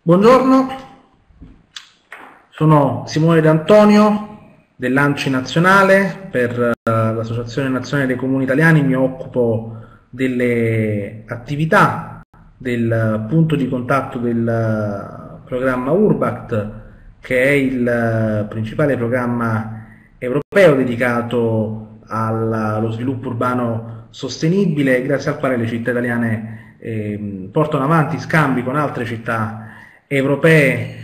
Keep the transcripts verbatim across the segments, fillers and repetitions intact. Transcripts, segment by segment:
Buongiorno, sono Simone D'Antonio dell'A N C I Nazionale per uh, l'Associazione Nazionale dei Comuni Italiani. Mi occupo delle attività del punto di contatto del programma Urbact, che è il principale programma europeo dedicato allo sviluppo urbano sostenibile, grazie al quale le città italiane eh, portano avanti scambi con altre città europee,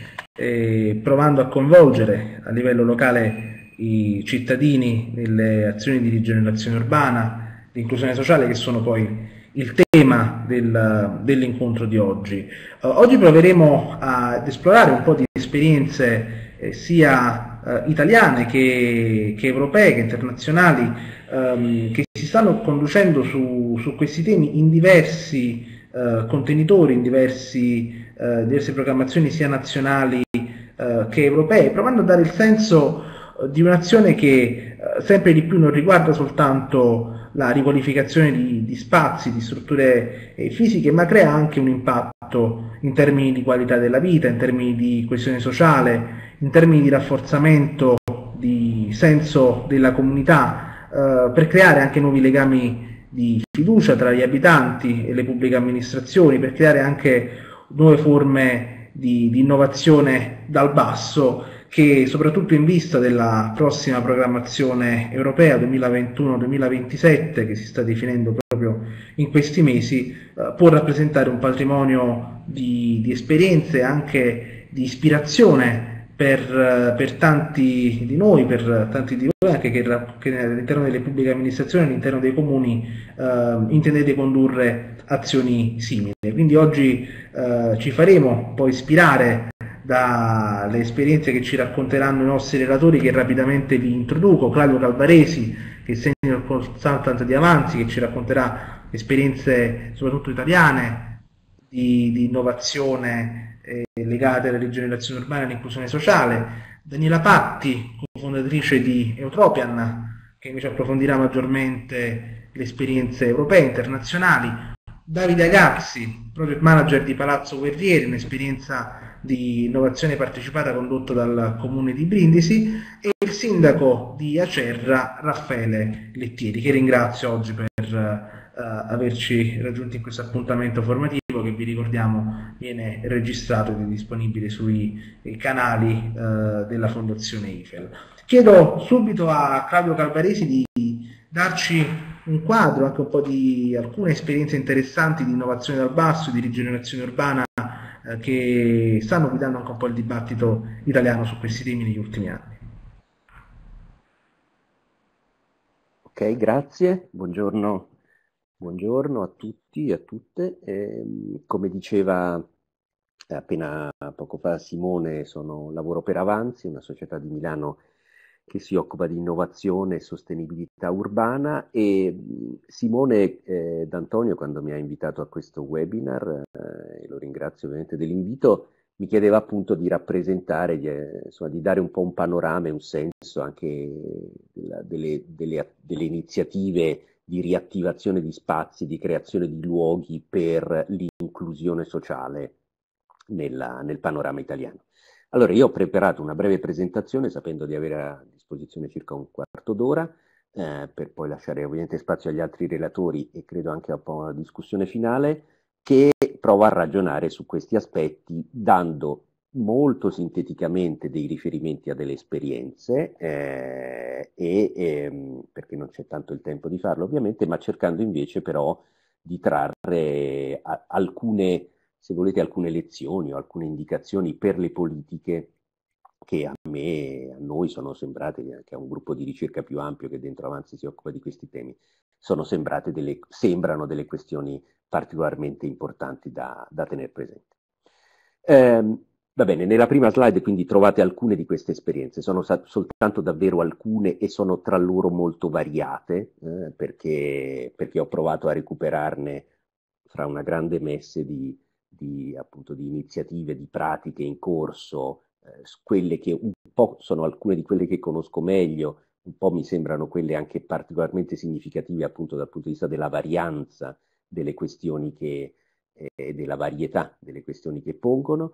eh, provando a coinvolgere a livello locale i cittadini nelle azioni di rigenerazione urbana, di inclusione sociale, che sono poi il tema del, dell'incontro di oggi. Uh, oggi proveremo ad esplorare un po' di esperienze eh, sia uh, italiane che, che europee, che internazionali, um, che si stanno conducendo su, su questi temi in diversi uh, contenitori, in diversi Uh, diverse programmazioni sia nazionali uh, che europee, provando a dare il senso uh, di un'azione che uh, sempre di più non riguarda soltanto la riqualificazione di, di spazi, di strutture eh, fisiche, ma crea anche un impatto in termini di qualità della vita, in termini di coesione sociale, in termini di rafforzamento di senso della comunità, uh, per creare anche nuovi legami di fiducia tra gli abitanti e le pubbliche amministrazioni, per creare anche nuove forme di, di innovazione dal basso, che soprattutto in vista della prossima programmazione europea duemilaventuno duemilaventisette, che si sta definendo proprio in questi mesi, eh, può rappresentare un patrimonio di, di esperienze, anche di ispirazione per, per tanti di noi, per tanti di voi, anche che, che all'interno delle pubbliche amministrazioni, all'interno dei comuni, eh, intendete condurre azioni simili. Quindi oggi eh, ci faremo un po' ispirare dalle esperienze che ci racconteranno i nostri relatori, che rapidamente vi introduco. Claudio Calvaresi, che è senior consultant di Avanzi, che ci racconterà esperienze soprattutto italiane di, di innovazione eh, legate alla rigenerazione urbana e all'inclusione sociale. Daniela Patti, cofondatrice di Eutropian, che invece approfondirà maggiormente le esperienze europee e internazionali. Davide Agazzi, project manager di Palazzo Guerrieri, un'esperienza di innovazione partecipata condotta dal comune di Brindisi, e il sindaco di Acerra, Raffaele Lettieri, che ringrazio oggi per uh, averci raggiunti in questo appuntamento formativo, che vi ricordiamo viene registrato ed è disponibile sui canali uh, della Fondazione I F E L. Chiedo subito a Claudio Calvaresi di darci un quadro, anche un po' di alcune esperienze interessanti di innovazione dal basso, di rigenerazione urbana, eh, che stanno guidando anche un po' il dibattito italiano su questi temi negli ultimi anni. Ok, grazie, buongiorno, buongiorno a tutti e a tutte. Eh, come diceva appena poco fa Simone, sono, lavoro per Avanzi, una società di Milano che si occupa di innovazione e sostenibilità urbana, e Simone eh, D'Antonio, quando mi ha invitato a questo webinar, eh, e lo ringrazio ovviamente dell'invito, mi chiedeva appunto di rappresentare, di, eh, insomma, di dare un po' un panorama e un senso anche della, delle, delle, delle iniziative di riattivazione di spazi, di creazione di luoghi per l'inclusione sociale nella, nel panorama italiano. Allora, io ho preparato una breve presentazione sapendo di avere a disposizione circa un quarto d'ora, eh, per poi lasciare ovviamente spazio agli altri relatori e credo anche un po' una discussione finale, che prova a ragionare su questi aspetti dando molto sinteticamente dei riferimenti a delle esperienze, eh, e, ehm, perché non c'è tanto il tempo di farlo ovviamente, ma cercando invece però di trarre a, alcune, se volete, alcune lezioni o alcune indicazioni per le politiche che a me, a noi sono sembrate, che a un gruppo di ricerca più ampio che dentro Avanzi si occupa di questi temi, sono sembrate delle, sembrano delle questioni particolarmente importanti da, da tenere presente. Eh, va bene, nella prima slide quindi trovate alcune di queste esperienze, sono soltanto davvero alcune e sono tra loro molto variate, eh, perché, perché ho provato a recuperarne fra una grande messe di, di, appunto, di iniziative, di pratiche in corso, eh, quelle che un po' sono alcune di quelle che conosco meglio, un po' mi sembrano quelle anche particolarmente significative appunto dal punto di vista della varianza delle questioni che, eh, della varietà delle questioni che pongono,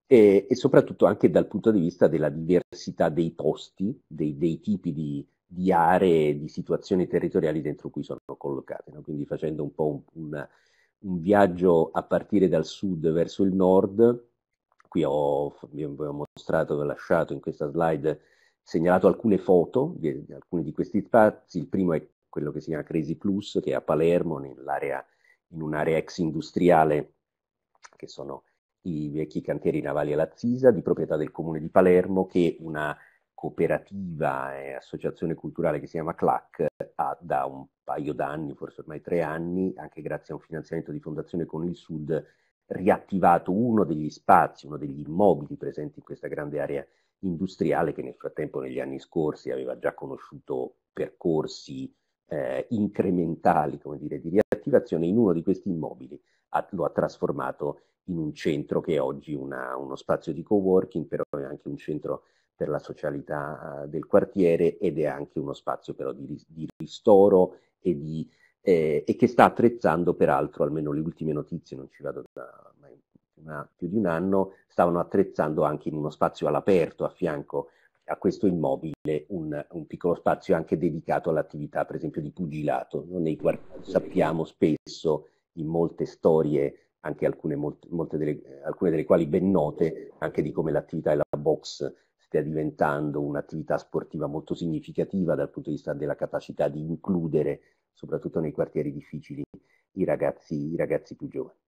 e, e soprattutto anche dal punto di vista della diversità dei posti, dei, dei tipi di, di aree, di situazioni territoriali dentro cui sono collocate, no? Quindi facendo un po' un, un, un viaggio a partire dal sud verso il nord. Qui ho, vi ho mostrato, vi ho lasciato in questa slide, segnalato alcune foto di, di alcuni di questi spazi. Il primo è quello che si chiama Crazy Plus, che è a Palermo, nell'area, in un'area ex industriale, che sono i vecchi cantieri navali alla Zisa, di proprietà del comune di Palermo, che una cooperativa e associazione culturale che si chiama CLAC ha da un paio d'anni, forse ormai tre anni, anche grazie a un finanziamento di Fondazione Con il Sud, riattivato uno degli spazi, uno degli immobili presenti in questa grande area industriale che nel frattempo negli anni scorsi aveva già conosciuto percorsi eh, incrementali, come dire, di riattivazione. In uno di questi immobili ha, lo ha trasformato in un centro che è oggi una, uno spazio di coworking, però è anche un centro per la socialità uh, del quartiere, ed è anche uno spazio però di, di ristoro e, di, eh, e che sta attrezzando, peraltro, almeno le ultime notizie, non ci vado da una, più di un anno, stavano attrezzando anche in uno spazio all'aperto a fianco a questo immobile un, un piccolo spazio anche dedicato all'attività, per esempio, di pugilato, no? Nei quali sappiamo spesso, in molte storie, anche alcune, molte, molte delle, alcune delle quali ben note, anche di come l'attività della box stia diventando un'attività sportiva molto significativa dal punto di vista della capacità di includere, soprattutto nei quartieri difficili, i ragazzi, i ragazzi più giovani.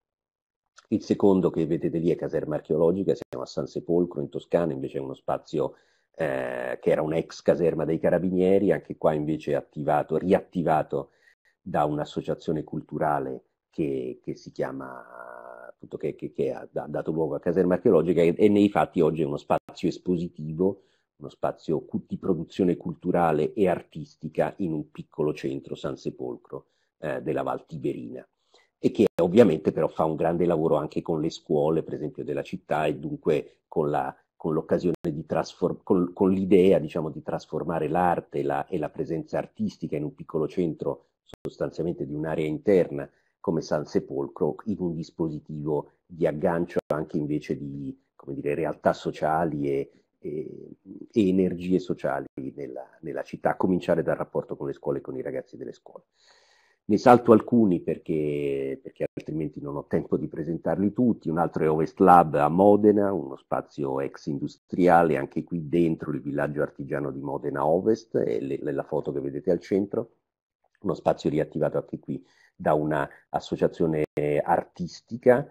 Il secondo che vedete lì è Caserma Archeologica, siamo a San Sepolcro in Toscana, invece è uno spazio eh, che era un'ex caserma dei Carabinieri, anche qua invece è attivato, riattivato da un'associazione culturale che, che si chiama, appunto, che, che, che ha dato luogo a Caserma Archeologica, e, e nei fatti oggi è uno spazio espositivo, uno spazio di produzione culturale e artistica in un piccolo centro, San Sepolcro, eh, della Val Tiberina, e che ovviamente però fa un grande lavoro anche con le scuole, per esempio, della città, e dunque con la con l'occasione di trasformare, con, con l'idea, diciamo, di trasformare l'arte la, e la presenza artistica in un piccolo centro, sostanzialmente di un'area interna come San Sepolcro, in un dispositivo di aggancio anche invece di, come dire, realtà sociali e, e, e energie sociali nella, nella città, a cominciare dal rapporto con le scuole e con i ragazzi delle scuole. Ne salto alcuni perché, perché altrimenti non ho tempo di presentarli tutti. Un altro è Ovest Lab a Modena, uno spazio ex industriale, anche qui dentro il villaggio artigiano di Modena Ovest, è le, la foto che vedete al centro. Uno spazio riattivato anche qui da un'associazione artistica,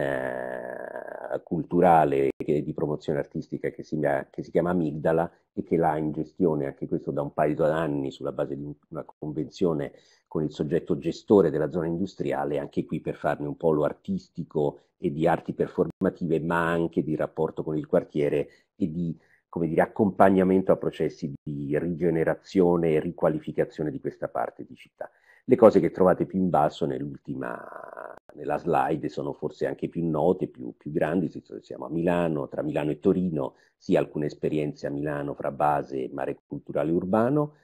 eh, culturale e di promozione artistica che si, che si chiama Amigdala, e che l'ha in gestione anche questo da un paio di anni sulla base di una convenzione con il soggetto gestore della zona industriale, anche qui per farne un polo artistico e di arti performative, ma anche di rapporto con il quartiere e di, come dire, accompagnamento a processi di rigenerazione e riqualificazione di questa parte di città. Le cose che trovate più in basso nell'ultima, nella slide sono forse anche più note, più, più grandi. Siamo a Milano, tra Milano e Torino, sia alcune esperienze a Milano fra base e mare culturale urbano,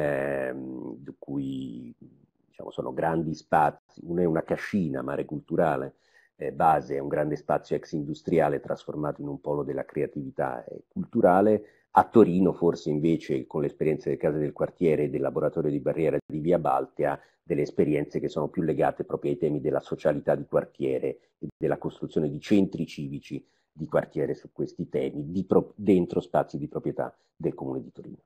ehm, di cui, diciamo, sono grandi spazi. Uno è una cascina, mare culturale, eh, base è un grande spazio ex industriale trasformato in un polo della creatività e culturale. A Torino forse invece, con l'esperienza delle case del quartiere e del laboratorio di barriera di Via Baltea, delle esperienze che sono più legate proprio ai temi della socialità di quartiere e della costruzione di centri civici di quartiere su questi temi, di pro- dentro spazi di proprietà del Comune di Torino.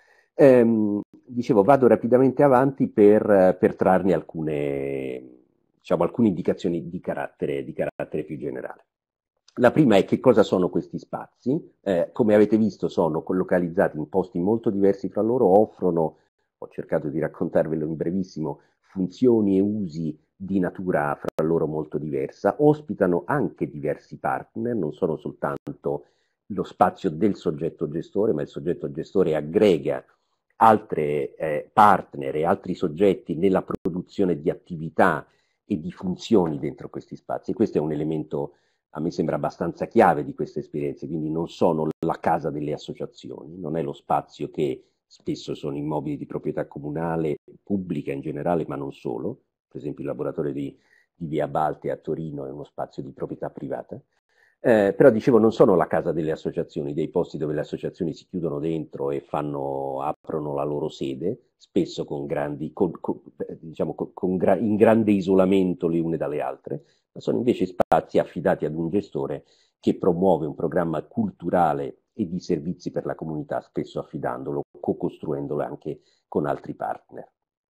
Ehm, dicevo, vado rapidamente avanti per, per trarne alcune, diciamo, alcune indicazioni di carattere, di carattere più generale. La prima è che cosa sono questi spazi. Eh, come avete visto sono localizzati in posti molto diversi fra loro, offrono, ho cercato di raccontarvelo in brevissimo, funzioni e usi di natura fra loro molto diversa, ospitano anche diversi partner, non sono soltanto lo spazio del soggetto gestore, ma il soggetto gestore aggrega altre eh, partner e altri soggetti nella produzione di attività e di funzioni dentro questi spazi. E questo è un elemento, a me sembra, abbastanza chiave di queste esperienze, quindi non sono la casa delle associazioni, non è lo spazio che spesso sono immobili di proprietà comunale, pubblica in generale, ma non solo. Per esempio il laboratorio di, di Via Baltea a Torino è uno spazio di proprietà privata. Eh, però dicevo, non sono la casa delle associazioni, dei posti dove le associazioni si chiudono dentro e fanno, aprono la loro sede, spesso con grandi, con, con, diciamo, con, con gra- in grande isolamento le une dalle altre, ma sono invece spazi affidati ad un gestore che promuove un programma culturale e di servizi per la comunità, spesso affidandolo, co-costruendolo anche con altri partner.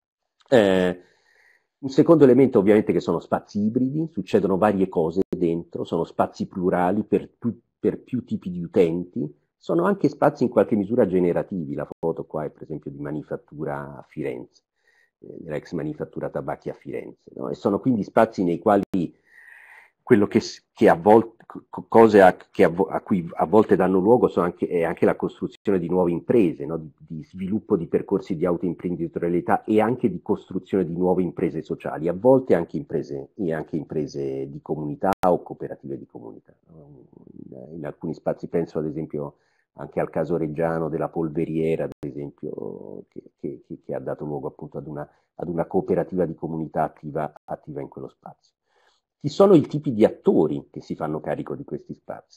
Eh, un secondo elemento ovviamente che sono spazi ibridi, succedono varie cose dentro, sono spazi plurali per più, per più tipi di utenti, sono anche spazi in qualche misura generativi, la foto qua è per esempio di Manifattura a Firenze, eh, dell'ex Manifattura Tabacchi a Firenze, no? E sono quindi spazi nei quali quello che, che a volte, cose a, che a, a cui a volte danno luogo sono anche, è anche la costruzione di nuove imprese, no? di, di sviluppo di percorsi di autoimprenditorialità e anche di costruzione di nuove imprese sociali, a volte anche imprese, anche imprese di comunità o cooperative di comunità. No? In, in alcuni spazi penso ad esempio anche al caso reggiano della polveriera, ad esempio, che, che, che ha dato luogo appunto ad una, ad una cooperativa di comunità attiva, attiva in quello spazio. Chi sono i tipi di attori che si fanno carico di questi spazi?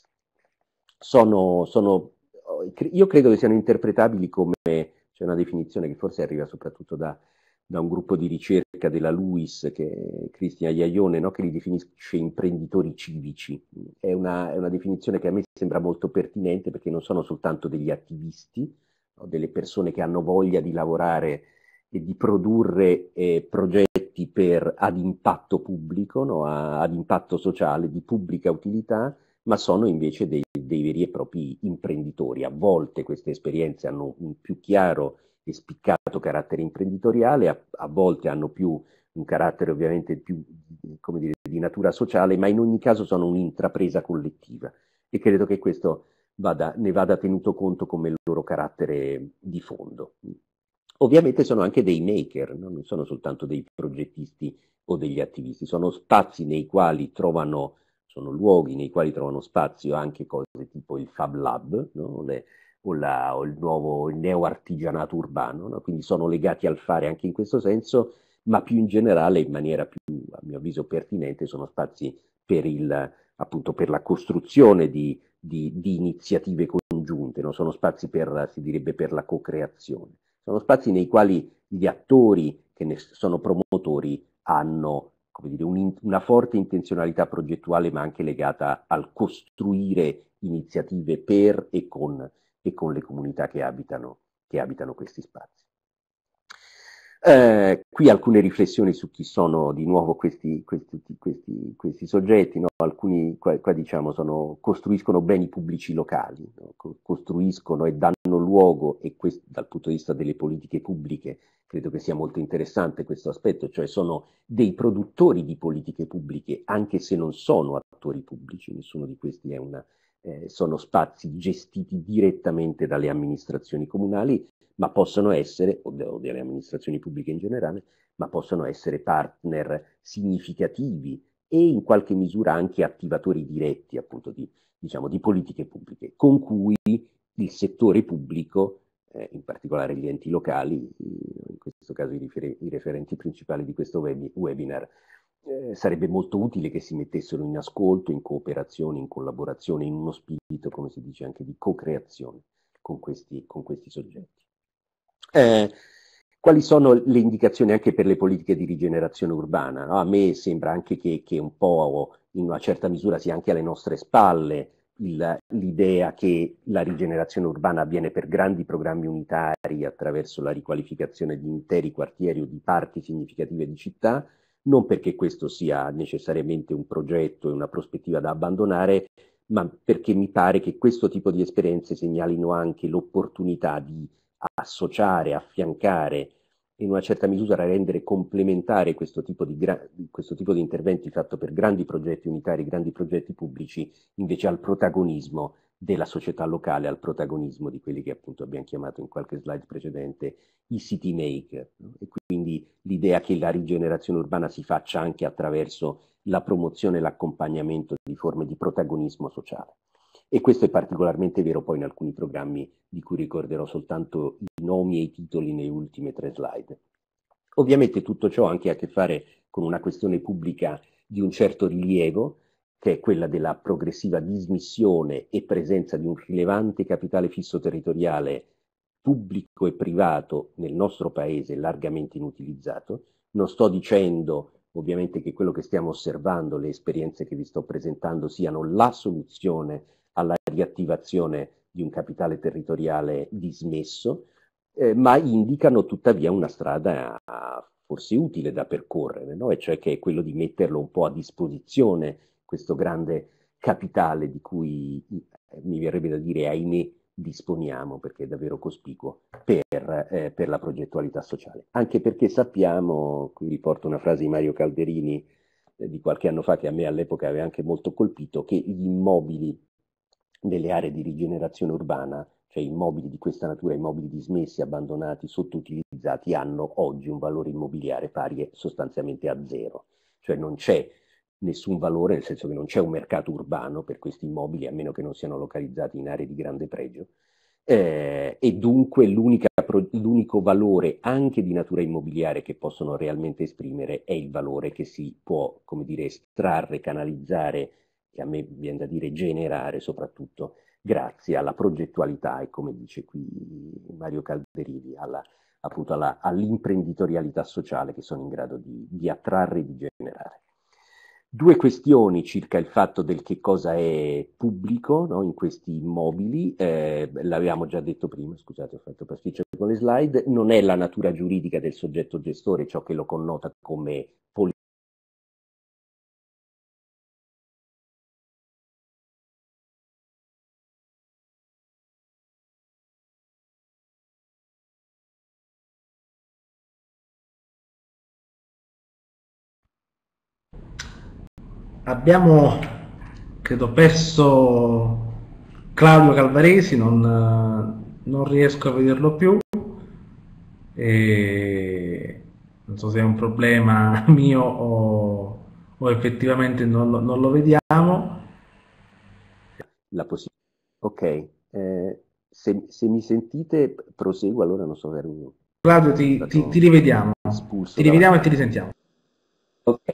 Sono, sono, io credo che siano interpretabili come, c'è una definizione che forse arriva soprattutto da, da un gruppo di ricerca della LUIS, che è Cristian Iaione, no? Che li definisce imprenditori civici. È una, è una definizione che a me sembra molto pertinente perché non sono soltanto degli attivisti, no? Delle persone che hanno voglia di lavorare e di produrre eh, progetti per, ad impatto pubblico, no? a, ad impatto sociale, di pubblica utilità, ma sono invece dei, dei veri e propri imprenditori. A volte queste esperienze hanno un più chiaro e spiccato carattere imprenditoriale, a, a volte hanno più un carattere ovviamente più, come dire, di natura sociale, ma in ogni caso sono un'intrapresa collettiva e credo che questo vada, ne vada tenuto conto come il loro carattere di fondo. Ovviamente sono anche dei maker, no? Non sono soltanto dei progettisti o degli attivisti, sono spazi nei quali trovano, sono luoghi nei quali trovano spazio anche cose tipo il Fab Lab, no? Le, o, la, o il nuovo il neo-artigianato urbano, no? Quindi sono legati al fare anche in questo senso, ma più in generale, in maniera più, a mio avviso, pertinente, sono spazi per, il, appunto, per la costruzione di, di, di iniziative congiunte, no? Sono spazi per, si direbbe, per la co-creazione. Sono spazi nei quali gli attori che ne sono promotori hanno, come dire, un, una forte intenzionalità progettuale, ma anche legata al costruire iniziative per e con, e con le comunità che abitano, che abitano questi spazi. Eh, qui alcune riflessioni su chi sono di nuovo questi, questi, questi, questi soggetti, no? Alcuni qua, qua diciamo sono, costruiscono beni pubblici locali, no? Costruiscono e danno luogo, e questo, dal punto di vista delle politiche pubbliche credo che sia molto interessante questo aspetto, cioè sono dei produttori di politiche pubbliche anche se non sono attori pubblici, nessuno di questi è una, eh, sono spazi gestiti direttamente dalle amministrazioni comunali, ma possono essere, o delle amministrazioni pubbliche in generale, ma possono essere partner significativi e in qualche misura anche attivatori diretti, appunto, di, diciamo, di politiche pubbliche, con cui il settore pubblico, eh, in particolare gli enti locali, in questo caso i, rifer- i referenti principali di questo web- webinar, eh, sarebbe molto utile che si mettessero in ascolto, in cooperazione, in collaborazione, in uno spirito, come si dice, anche di co-creazione con questi, con questi soggetti. Eh, quali sono le indicazioni anche per le politiche di rigenerazione urbana? No? A me sembra anche che, che un po' in una certa misura sia anche alle nostre spalle il, l'idea che la rigenerazione urbana avviene per grandi programmi unitari attraverso la riqualificazione di interi quartieri o di parti significative di città, non perché questo sia necessariamente un progetto e una prospettiva da abbandonare, ma perché mi pare che questo tipo di esperienze segnalino anche l'opportunità di associare, affiancare, in una certa misura rendere complementare questo tipo di, gra- questo tipo di interventi fatto per grandi progetti unitari, grandi progetti pubblici, invece al protagonismo della società locale, al protagonismo di quelli che appunto abbiamo chiamato in qualche slide precedente i city maker, no? E quindi l'idea che la rigenerazione urbana si faccia anche attraverso la promozione e l'accompagnamento di forme di protagonismo sociale. E questo è particolarmente vero poi in alcuni programmi di cui ricorderò soltanto i nomi e i titoli nelle ultime tre slide. Ovviamente tutto ciò ha anche a che fare con una questione pubblica di un certo rilievo, che è quella della progressiva dismissione e presenza di un rilevante capitale fisso territoriale pubblico e privato nel nostro paese largamente inutilizzato. Non sto dicendo ovviamente che quello che stiamo osservando, le esperienze che vi sto presentando, siano la soluzione alla riattivazione di un capitale territoriale dismesso, eh, ma indicano tuttavia una strada forse utile da percorrere, no? E cioè che è quello di metterlo un po' a disposizione, questo grande capitale di cui eh, mi verrebbe da dire, ahimè, disponiamo, perché è davvero cospicuo, per, eh, per la progettualità sociale. Anche perché sappiamo, qui riporto una frase di Mario Calderini eh, di qualche anno fa, che a me all'epoca aveva anche molto colpito, che gli immobili nelle aree di rigenerazione urbana, cioè immobili di questa natura, immobili dismessi, abbandonati, sottoutilizzati, hanno oggi un valore immobiliare pari sostanzialmente a zero. Cioè non c'è nessun valore, nel senso che non c'è un mercato urbano per questi immobili, a meno che non siano localizzati in aree di grande pregio, eh, e dunque l'unico valore anche di natura immobiliare che possono realmente esprimere è il valore che si può, come dire, estrarre, canalizzare, e a me viene da dire generare soprattutto, grazie alla progettualità e, come dice qui Mario Calderini, alla, appunto alla, all'imprenditorialità sociale che sono in grado di, di attrarre e di generare. Due questioni circa il fatto del che cosa è pubblico, no, in questi immobili, eh, l'avevamo già detto prima, scusate ho fatto pasticcio con le slide, non è la natura giuridica del soggetto gestore ciò che lo connota come politico. Abbiamo, credo, perso Claudio Calvaresi, non, non riesco a vederlo più. E non so se è un problema mio o, o effettivamente non lo, non lo vediamo. La possi- ok, eh, se, se mi sentite proseguo, allora non so, ero Claudio, ti, ti, ti rivediamo, espulso ti rivediamo e davanti. ti risentiamo. Ok.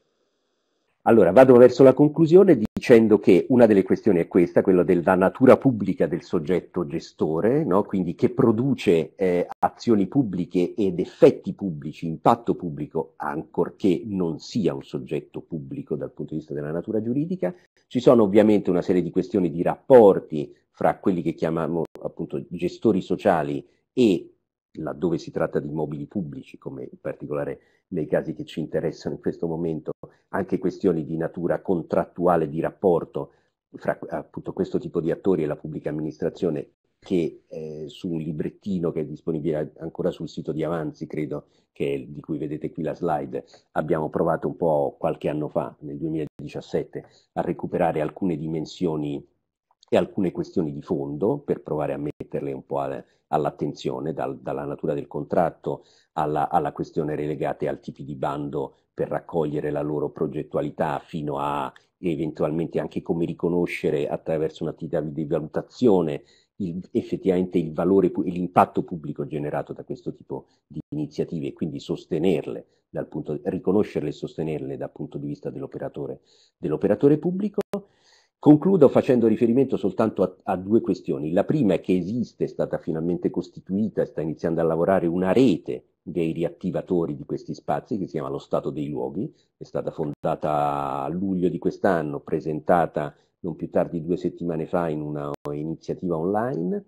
Allora, vado verso la conclusione dicendo che una delle questioni è questa, quella della natura pubblica del soggetto gestore, no? Quindi che produce eh, azioni pubbliche ed effetti pubblici, impatto pubblico, ancorché non sia un soggetto pubblico dal punto di vista della natura giuridica. Ci sono ovviamente una serie di questioni di rapporti fra quelli che chiamiamo appunto gestori sociali e, laddove si tratta di immobili pubblici, come in particolare nei casi che ci interessano in questo momento, anche questioni di natura contrattuale di rapporto fra appunto questo tipo di attori e la pubblica amministrazione, che eh, su un librettino che è disponibile ancora sul sito di Avanzi, credo, che è, di cui vedete qui la slide, abbiamo provato un po' qualche anno fa, nel duemiladiciassette, a recuperare alcune dimensioni e alcune questioni di fondo per provare a metterle un po' a, all'attenzione, dal, dalla natura del contratto alla, alla questione relegate al tipi di bando per raccogliere la loro progettualità, fino a eventualmente anche come riconoscere attraverso un'attività di valutazione il, effettivamente il valore e l'impatto pubblico generato da questo tipo di iniziative e quindi sostenerle, dal punto, riconoscerle e sostenerle dal punto di vista dell'operatore, dell'operatore pubblico. Concludo facendo riferimento soltanto a, a due questioni. La prima è che esiste, è stata finalmente costituita e sta iniziando a lavorare una rete dei riattivatori di questi spazi che si chiama Lo Stato dei Luoghi, è stata fondata a luglio di quest'anno, presentata non più tardi di due settimane fa in una iniziativa online,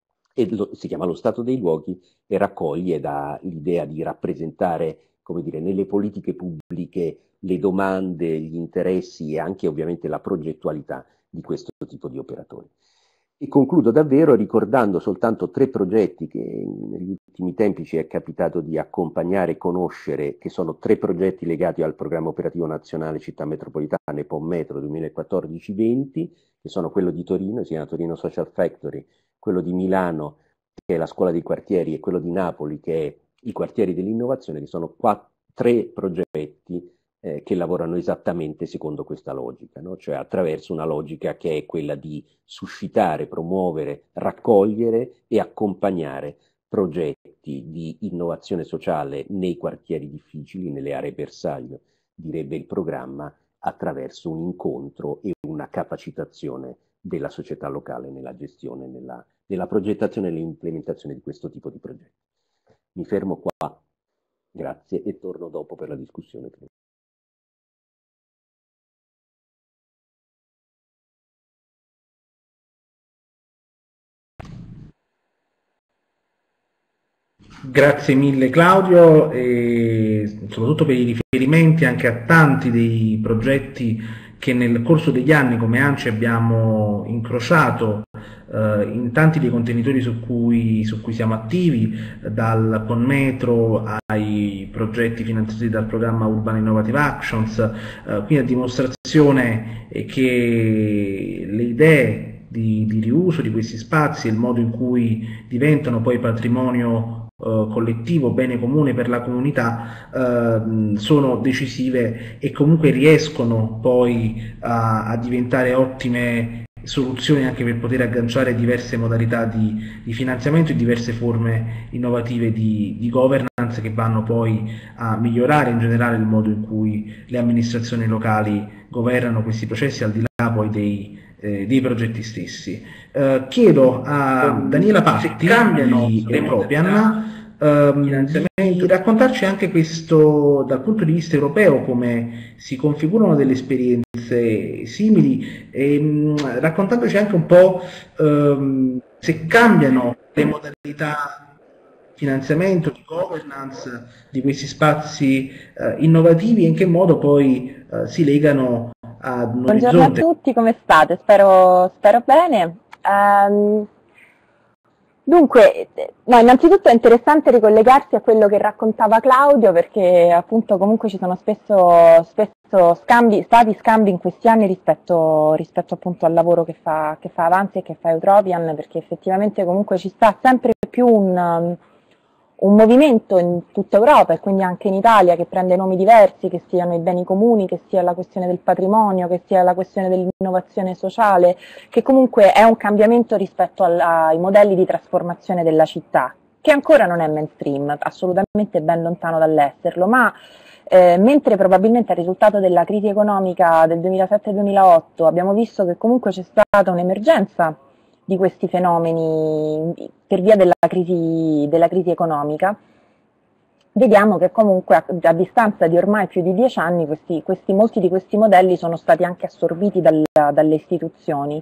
e lo, si chiama Lo Stato dei Luoghi e raccoglie da l'idea di rappresentare, come dire, nelle politiche pubbliche le domande, gli interessi e anche ovviamente la progettualità di questo tipo di operatori. E concludo davvero ricordando soltanto tre progetti che negli ultimi tempi ci è capitato di accompagnare e conoscere, che sono tre progetti legati al programma operativo nazionale Città Metropolitane P O M Metro duemilaquattordici venti, che sono quello di Torino, si chiama Torino Social Factory, quello di Milano, che è la scuola dei quartieri, e quello di Napoli, che è i quartieri dell'innovazione, che sono quattro, tre progetti eh, che lavorano esattamente secondo questa logica, no? Cioè attraverso una logica che è quella di suscitare, promuovere, raccogliere e accompagnare progetti di innovazione sociale nei quartieri difficili, nelle aree bersaglio, direbbe il programma, attraverso un incontro e una capacitazione della società locale nella gestione, nella, nella progettazione e nell'implementazione di questo tipo di progetti. Mi fermo qua, grazie, e torno dopo per la discussione. Grazie mille Claudio, e soprattutto per i riferimenti anche a tanti dei progetti che nel corso degli anni come ANCI abbiamo incrociato eh, in tanti dei contenitori su cui, su cui siamo attivi, dal Conmetro ai progetti finanziati dal programma Urban Innovative Actions, eh, quindi a dimostrazione che le idee di, di riuso di questi spazi e il modo in cui diventano poi patrimonio Uh, collettivo, bene comune per la comunità, uh, sono decisive e comunque riescono poi a, a diventare ottime soluzioni anche per poter agganciare diverse modalità di, di finanziamento e diverse forme innovative di, di governance che vanno poi a migliorare in generale il modo in cui le amministrazioni locali governano questi processi, al di là poi dei eh, dei progetti stessi. Eh, chiedo a Daniela Patti di Repropian ehm, di raccontarci anche questo dal punto di vista europeo, come si configurano delle esperienze simili, e mh, raccontandoci anche un po' ehm, se cambiano le modalità finanziamento, di governance di questi spazi eh, innovativi e in che modo poi eh, si legano ad un Buongiorno orizzonte. a tutti, come state? Spero, spero bene. Um, dunque, no, innanzitutto è interessante ricollegarsi a quello che raccontava Claudio, perché appunto comunque ci sono spesso, spesso scambi, stati scambi in questi anni rispetto, rispetto appunto al lavoro che fa, che fa Avanti e che fa Eutropian, perché effettivamente comunque ci sta sempre più un... un movimento in tutta Europa e quindi anche in Italia che prende nomi diversi, che siano i beni comuni, che sia la questione del patrimonio, che sia la questione dell'innovazione sociale, che comunque è un cambiamento rispetto alla, ai modelli di trasformazione della città, che ancora non è mainstream, assolutamente ben lontano dall'esserlo, ma eh, mentre probabilmente al risultato della crisi economica del duemilasette duemilaotto abbiamo visto che comunque c'è stata un'emergenza di questi fenomeni per via della crisi, della crisi economica, vediamo che comunque a, a distanza di ormai più di dieci anni questi, questi, molti di questi modelli sono stati anche assorbiti dal, dalle istituzioni.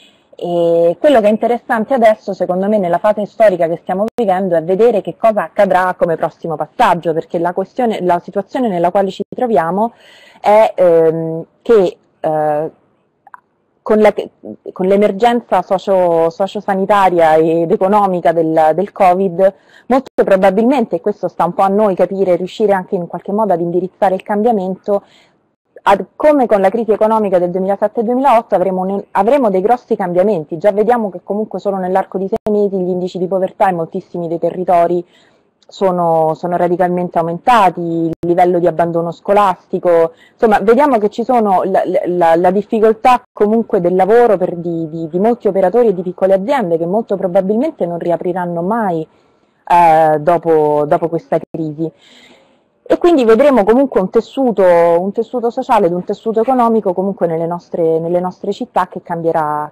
E quello che è interessante adesso, secondo me, nella fase storica che stiamo vivendo, è vedere che cosa accadrà come prossimo passaggio, perché la, questione, la situazione nella quale ci troviamo è ehm, che eh, con, la, con l'emergenza socio, sociosanitaria ed economica del, del Covid, molto probabilmente, e questo sta un po' a noi capire, riuscire anche in qualche modo ad indirizzare il cambiamento, ad, come con la crisi economica del duemilasette duemilaotto avremo, avremo dei grossi cambiamenti. Già vediamo che comunque solo nell'arco di sei mesi gli indici di povertà in moltissimi dei territori Sono, sono radicalmente aumentati, il livello di abbandono scolastico, insomma vediamo che ci sono la, la, la difficoltà comunque del lavoro per di, di, di molti operatori e di piccole aziende che molto probabilmente non riapriranno mai eh, dopo, dopo questa crisi. E quindi vedremo comunque un tessuto, un tessuto sociale ed un tessuto economico comunque nelle nostre, nelle nostre città che cambierà.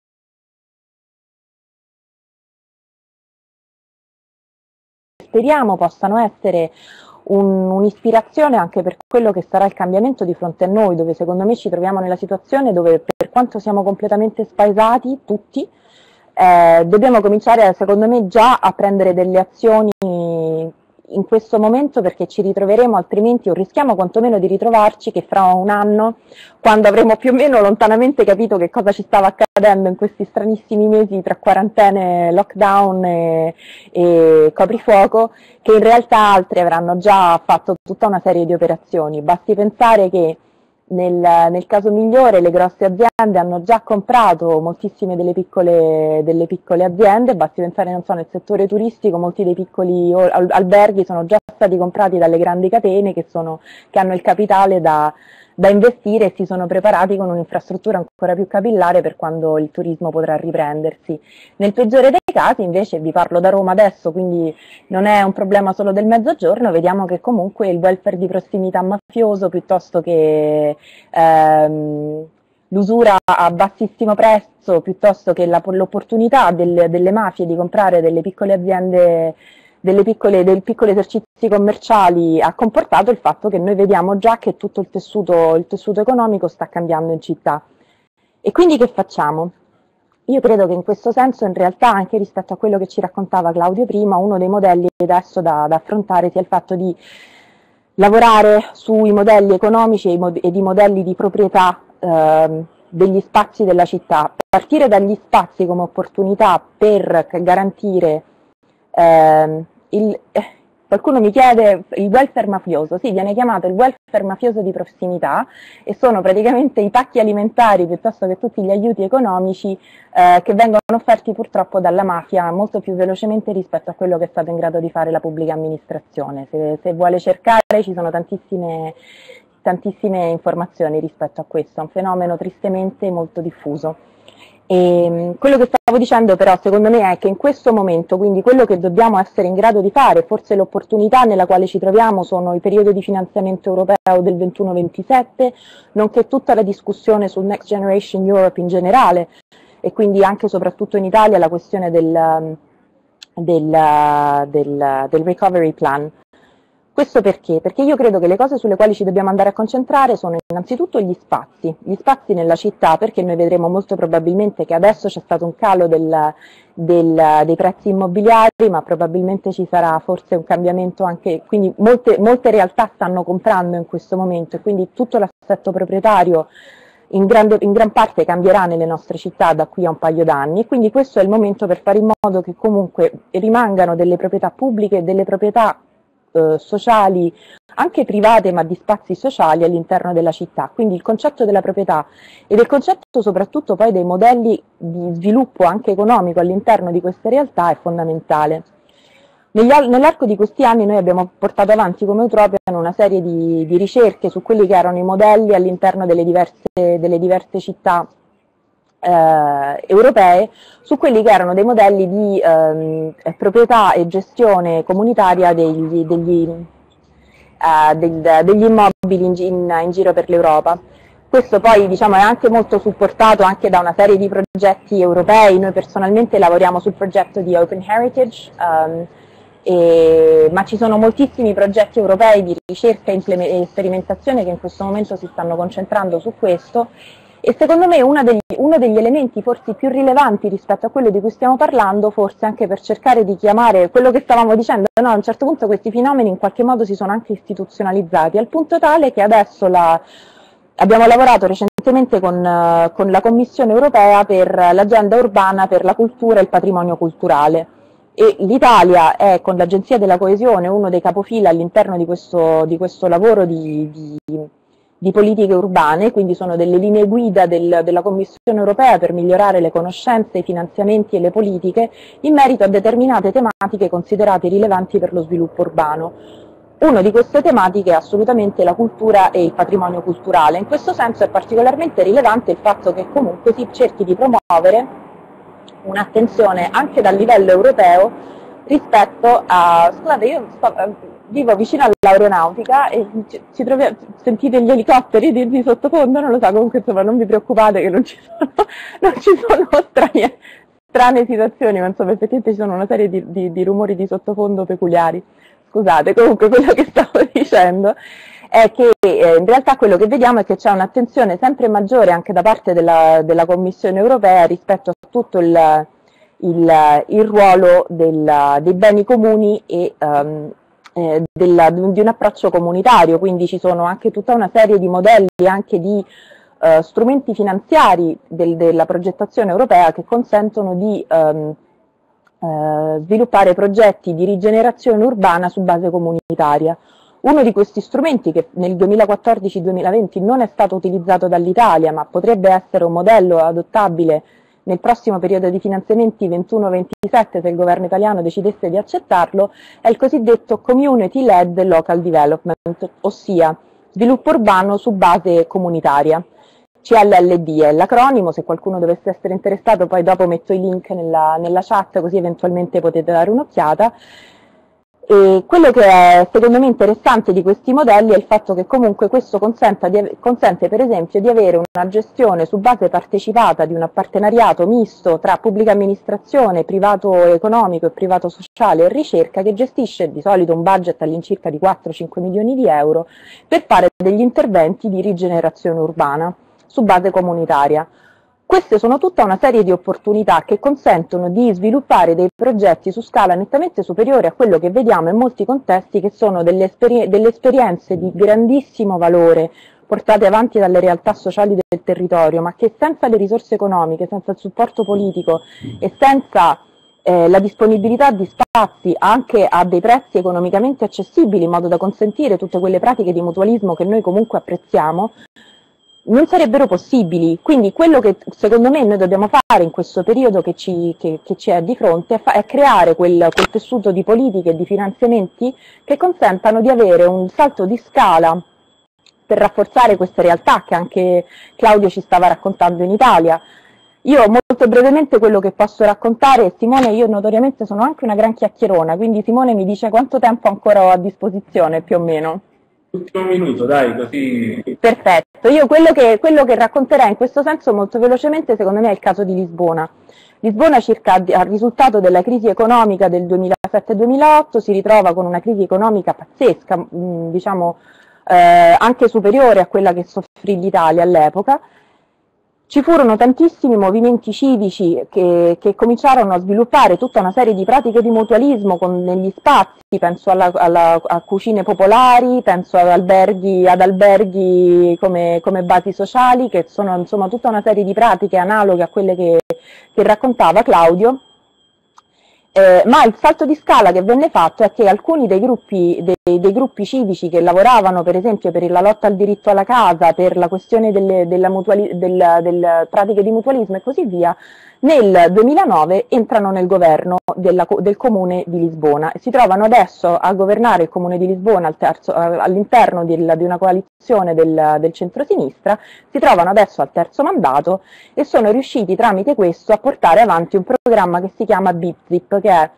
Speriamo possano essere un, un'ispirazione anche per quello che sarà il cambiamento di fronte a noi, dove secondo me ci troviamo nella situazione dove, per quanto siamo completamente spaesati tutti, eh, dobbiamo cominciare secondo me già a prendere delle azioni in questo momento, perché ci ritroveremo altrimenti, o rischiamo quantomeno di ritrovarci che fra un anno, quando avremo più o meno lontanamente capito che cosa ci stava accadendo in questi stranissimi mesi tra quarantene, lockdown e, e coprifuoco, che in realtà altri avranno già fatto tutta una serie di operazioni. Basti pensare che Nel, nel caso migliore le grosse aziende hanno già comprato moltissime delle piccole, delle piccole aziende, basti pensare, non so, nel settore turistico molti dei piccoli alberghi sono già stati comprati dalle grandi catene che, sono, che hanno il capitale da, da investire e si sono preparati con un'infrastruttura ancora più capillare per quando il turismo potrà riprendersi. Nel peggiore dei casi invece, vi parlo da Roma adesso, quindi non è un problema solo del mezzogiorno, vediamo che comunque il welfare di prossimità mafioso piuttosto che ehm, l'usura a bassissimo prezzo, piuttosto che la, l'opportunità del, delle mafie di comprare delle piccole aziende, delle piccole, dei piccoli esercizi commerciali, ha comportato il fatto che noi vediamo già che tutto il tessuto, il tessuto economico sta cambiando in città. E quindi che facciamo? Io credo che in questo senso, in realtà, anche rispetto a quello che ci raccontava Claudio prima, uno dei modelli adesso da, da affrontare sia il fatto di lavorare sui modelli economici e, i mod- e di modelli di proprietà eh, degli spazi della città, partire dagli spazi come opportunità per garantire eh, il, eh, qualcuno mi chiede il welfare mafioso, sì, viene chiamato il welfare mafioso di prossimità e sono praticamente i pacchi alimentari piuttosto che tutti gli aiuti economici eh, che vengono offerti purtroppo dalla mafia molto più velocemente rispetto a quello che è stato in grado di fare la pubblica amministrazione. Se, se vuole cercare ci sono tantissime, tantissime informazioni rispetto a questo, è un fenomeno tristemente molto diffuso. E quello che stavo dicendo però secondo me è che in questo momento, quindi quello che dobbiamo essere in grado di fare, forse l'opportunità nella quale ci troviamo sono i periodi di finanziamento europeo del ventuno ventisette, nonché tutta la discussione sul Next Generation Europe in generale e quindi anche soprattutto in Italia la questione del, del, del, del recovery plan. Questo perché? Perché io credo che le cose sulle quali ci dobbiamo andare a concentrare sono innanzitutto gli spazi, gli spazi nella città, perché noi vedremo molto probabilmente che adesso c'è stato un calo del, del, dei prezzi immobiliari, ma probabilmente ci sarà forse un cambiamento anche, quindi molte, molte realtà stanno comprando in questo momento e quindi tutto l'assetto proprietario in, grande, in gran parte cambierà nelle nostre città da qui a un paio d'anni e quindi questo è il momento per fare in modo che comunque rimangano delle proprietà pubbliche e delle proprietà Eh, sociali, anche private ma di spazi sociali all'interno della città, quindi il concetto della proprietà e del concetto soprattutto poi dei modelli di sviluppo anche economico all'interno di queste realtà è fondamentale. Negli, nell'arco di questi anni noi abbiamo portato avanti come Utropian una serie di, di ricerche su quelli che erano i modelli all'interno delle diverse, delle diverse città Eh, europee su quelli che erano dei modelli di ehm, proprietà e gestione comunitaria degli, degli, eh, del, degli immobili in, in, in giro per l'Europa. Questo poi diciamo, è anche molto supportato anche da una serie di progetti europei. Noi personalmente lavoriamo sul progetto di Open Heritage, ehm, e, ma ci sono moltissimi progetti europei di ricerca e sperimentazione che in questo momento si stanno concentrando su questo. E secondo me uno degli, uno degli elementi forse più rilevanti rispetto a quello di cui stiamo parlando, forse anche per cercare di chiamare quello che stavamo dicendo, no, a un certo punto questi fenomeni in qualche modo si sono anche istituzionalizzati, al punto tale che adesso la, abbiamo lavorato recentemente con, uh, con la Commissione europea per l'agenda urbana per la cultura e il patrimonio culturale. E l'Italia è con l'Agenzia della Coesione uno dei capofila all'interno di questo, di questo lavoro di, di di politiche urbane, quindi sono delle linee guida del, della Commissione europea per migliorare le conoscenze, i finanziamenti e le politiche in merito a determinate tematiche considerate rilevanti per lo sviluppo urbano. Una di queste tematiche è assolutamente la cultura e il patrimonio culturale. In questo senso è particolarmente rilevante il fatto che comunque si cerchi di promuovere un'attenzione anche dal livello europeo rispetto a... Scusate, io sto... vivo vicino all'aeronautica e ci, ci troviamo, sentite gli elicotteri di, di sottofondo, non lo so, comunque insomma non vi preoccupate che non ci sono, non ci sono strane, strane situazioni, ma insomma effettivamente ci sono una serie di, di, di rumori di sottofondo peculiari. Scusate, comunque quello che stavo dicendo è che eh, in realtà quello che vediamo è che c'è un'attenzione sempre maggiore anche da parte della, della Commissione europea rispetto a tutto il, il, il ruolo del, dei beni comuni e um, Eh, della, di un approccio comunitario, quindi ci sono anche tutta una serie di modelli anche di eh, strumenti finanziari del, della progettazione europea che consentono di ehm, eh, sviluppare progetti di rigenerazione urbana su base comunitaria. Uno di questi strumenti che nel duemilaquattordici duemilaventi non è stato utilizzato dall'Italia ma potrebbe essere un modello adottabile nel prossimo periodo di finanziamenti ventuno ventisette, se il governo italiano decidesse di accettarlo, è il cosiddetto Community Led Local Development, ossia sviluppo urbano su base comunitaria. C L L D è l'acronimo, se qualcuno dovesse essere interessato poi dopo metto i link nella, nella chat così eventualmente potete dare un'occhiata. E quello che è secondo me interessante di questi modelli è il fatto che comunque questo di, consente per esempio di avere una gestione su base partecipata di un partenariato misto tra pubblica amministrazione, privato economico e privato sociale e ricerca, che gestisce di solito un budget all'incirca di quattro cinque milioni di euro per fare degli interventi di rigenerazione urbana su base comunitaria. Queste sono tutta una serie di opportunità che consentono di sviluppare dei progetti su scala nettamente superiore a quello che vediamo in molti contesti, che sono delle, esperi- delle esperienze di grandissimo valore portate avanti dalle realtà sociali del territorio, ma che senza le risorse economiche, senza il supporto politico e senza eh, la disponibilità di spazi anche a dei prezzi economicamente accessibili, in modo da consentire tutte quelle pratiche di mutualismo che noi comunque apprezziamo, non sarebbero possibili. Quindi quello che secondo me noi dobbiamo fare in questo periodo che ci, che, che ci è di fronte è, fa- è creare quel, quel tessuto di politiche e di finanziamenti che consentano di avere un salto di scala per rafforzare queste realtà che anche Claudio ci stava raccontando in Italia. Io molto brevemente quello che posso raccontare, Simone, io notoriamente sono anche una gran chiacchierona, quindi Simone mi dice quanto tempo ancora ho a disposizione più o meno. Ultimo minuto, dai, così. Perfetto, io quello che, quello che racconterò in questo senso molto velocemente secondo me è il caso di Lisbona. Lisbona, circa al risultato della crisi economica del duemilasette duemilaotto, si ritrova con una crisi economica pazzesca, mh, diciamo eh, anche superiore a quella che soffrì l'Italia all'epoca. Ci furono tantissimi movimenti civici che, che cominciarono a sviluppare tutta una serie di pratiche di mutualismo con, negli spazi, penso alla, alla, a cucine popolari, penso ad alberghi, ad alberghi come, come basi sociali, che sono insomma tutta una serie di pratiche analoghe a quelle che, che raccontava Claudio. Eh, ma il salto di scala che venne fatto è che alcuni dei gruppi, dei, dei gruppi civici che lavoravano per esempio per la lotta al diritto alla casa, per la questione delle, della mutuali, del, del pratiche di mutualismo e così via, nel duemilanove entrano nel governo della, del Comune di Lisbona e si trovano adesso a governare il Comune di Lisbona al terzo, all'interno del, di una coalizione del, del centrosinistra, si trovano adesso al terzo mandato e sono riusciti tramite questo a portare avanti un programma che si chiama B I P Z I P, che è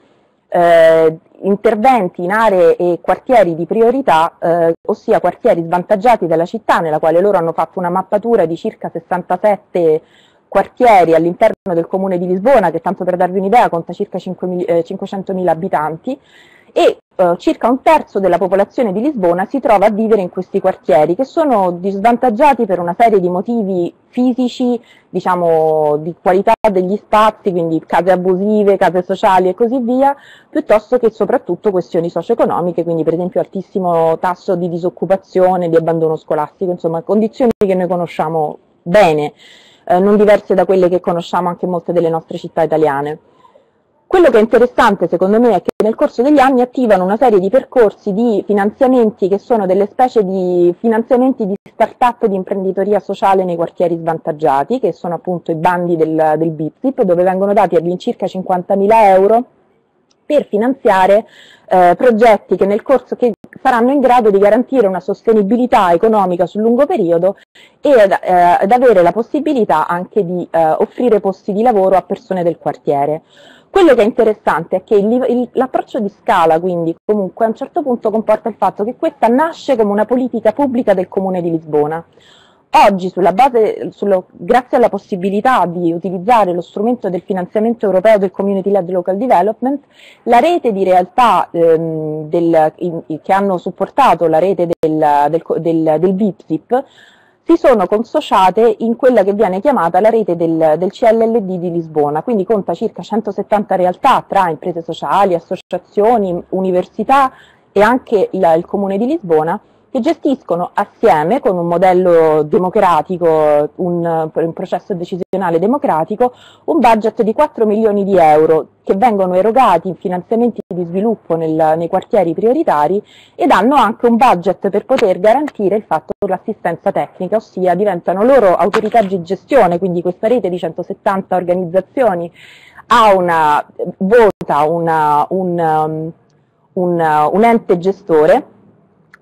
eh, interventi in aree e quartieri di priorità, eh, ossia quartieri svantaggiati della città, nella quale loro hanno fatto una mappatura di circa sessantasette quartieri all'interno del Comune di Lisbona, che tanto per darvi un'idea conta circa cinquecentomila abitanti, e eh, circa un terzo della popolazione di Lisbona si trova a vivere in questi quartieri, che sono disvantaggiati per una serie di motivi fisici, diciamo di qualità degli spazi, quindi case abusive, case sociali e così via, piuttosto che soprattutto questioni socio-economiche, quindi per esempio altissimo tasso di disoccupazione, di abbandono scolastico, insomma condizioni che noi conosciamo bene. Eh, non diverse da quelle che conosciamo anche in molte delle nostre città italiane. Quello che è interessante secondo me è che nel corso degli anni attivano una serie di percorsi di finanziamenti che sono delle specie di finanziamenti di start-up di imprenditoria sociale nei quartieri svantaggiati, che sono appunto i bandi del, del B I P Z I P, dove vengono dati all'incirca cinquantamila euro per finanziare eh, progetti che nel corso che saranno in grado di garantire una sostenibilità economica sul lungo periodo e ad, eh, ad avere la possibilità anche di eh, offrire posti di lavoro a persone del quartiere. Quello che è interessante è che il, il, l'approccio di scala, quindi, comunque a un certo punto comporta il fatto che questa nasce come una politica pubblica del Comune di Lisbona. Oggi, sulla base, sullo, grazie alla possibilità di utilizzare lo strumento del finanziamento europeo del Community Led Local Development, la rete di realtà ehm, del, in, che hanno supportato la rete del, del, del, del B I P Z I P si sono consociate in quella che viene chiamata la rete del, del C L L D di Lisbona, quindi conta circa centosettanta realtà tra imprese sociali, associazioni, università e anche il, il Comune di Lisbona, che gestiscono assieme, con un modello democratico, un, un processo decisionale democratico, un budget di quattro milioni di euro che vengono erogati in finanziamenti di sviluppo nel, nei quartieri prioritari ed hanno anche un budget per poter garantire il fatto dell'assistenza tecnica, ossia diventano loro autorità di gestione, quindi questa rete di centosettanta organizzazioni ha una, vota una, un, un, un ente gestore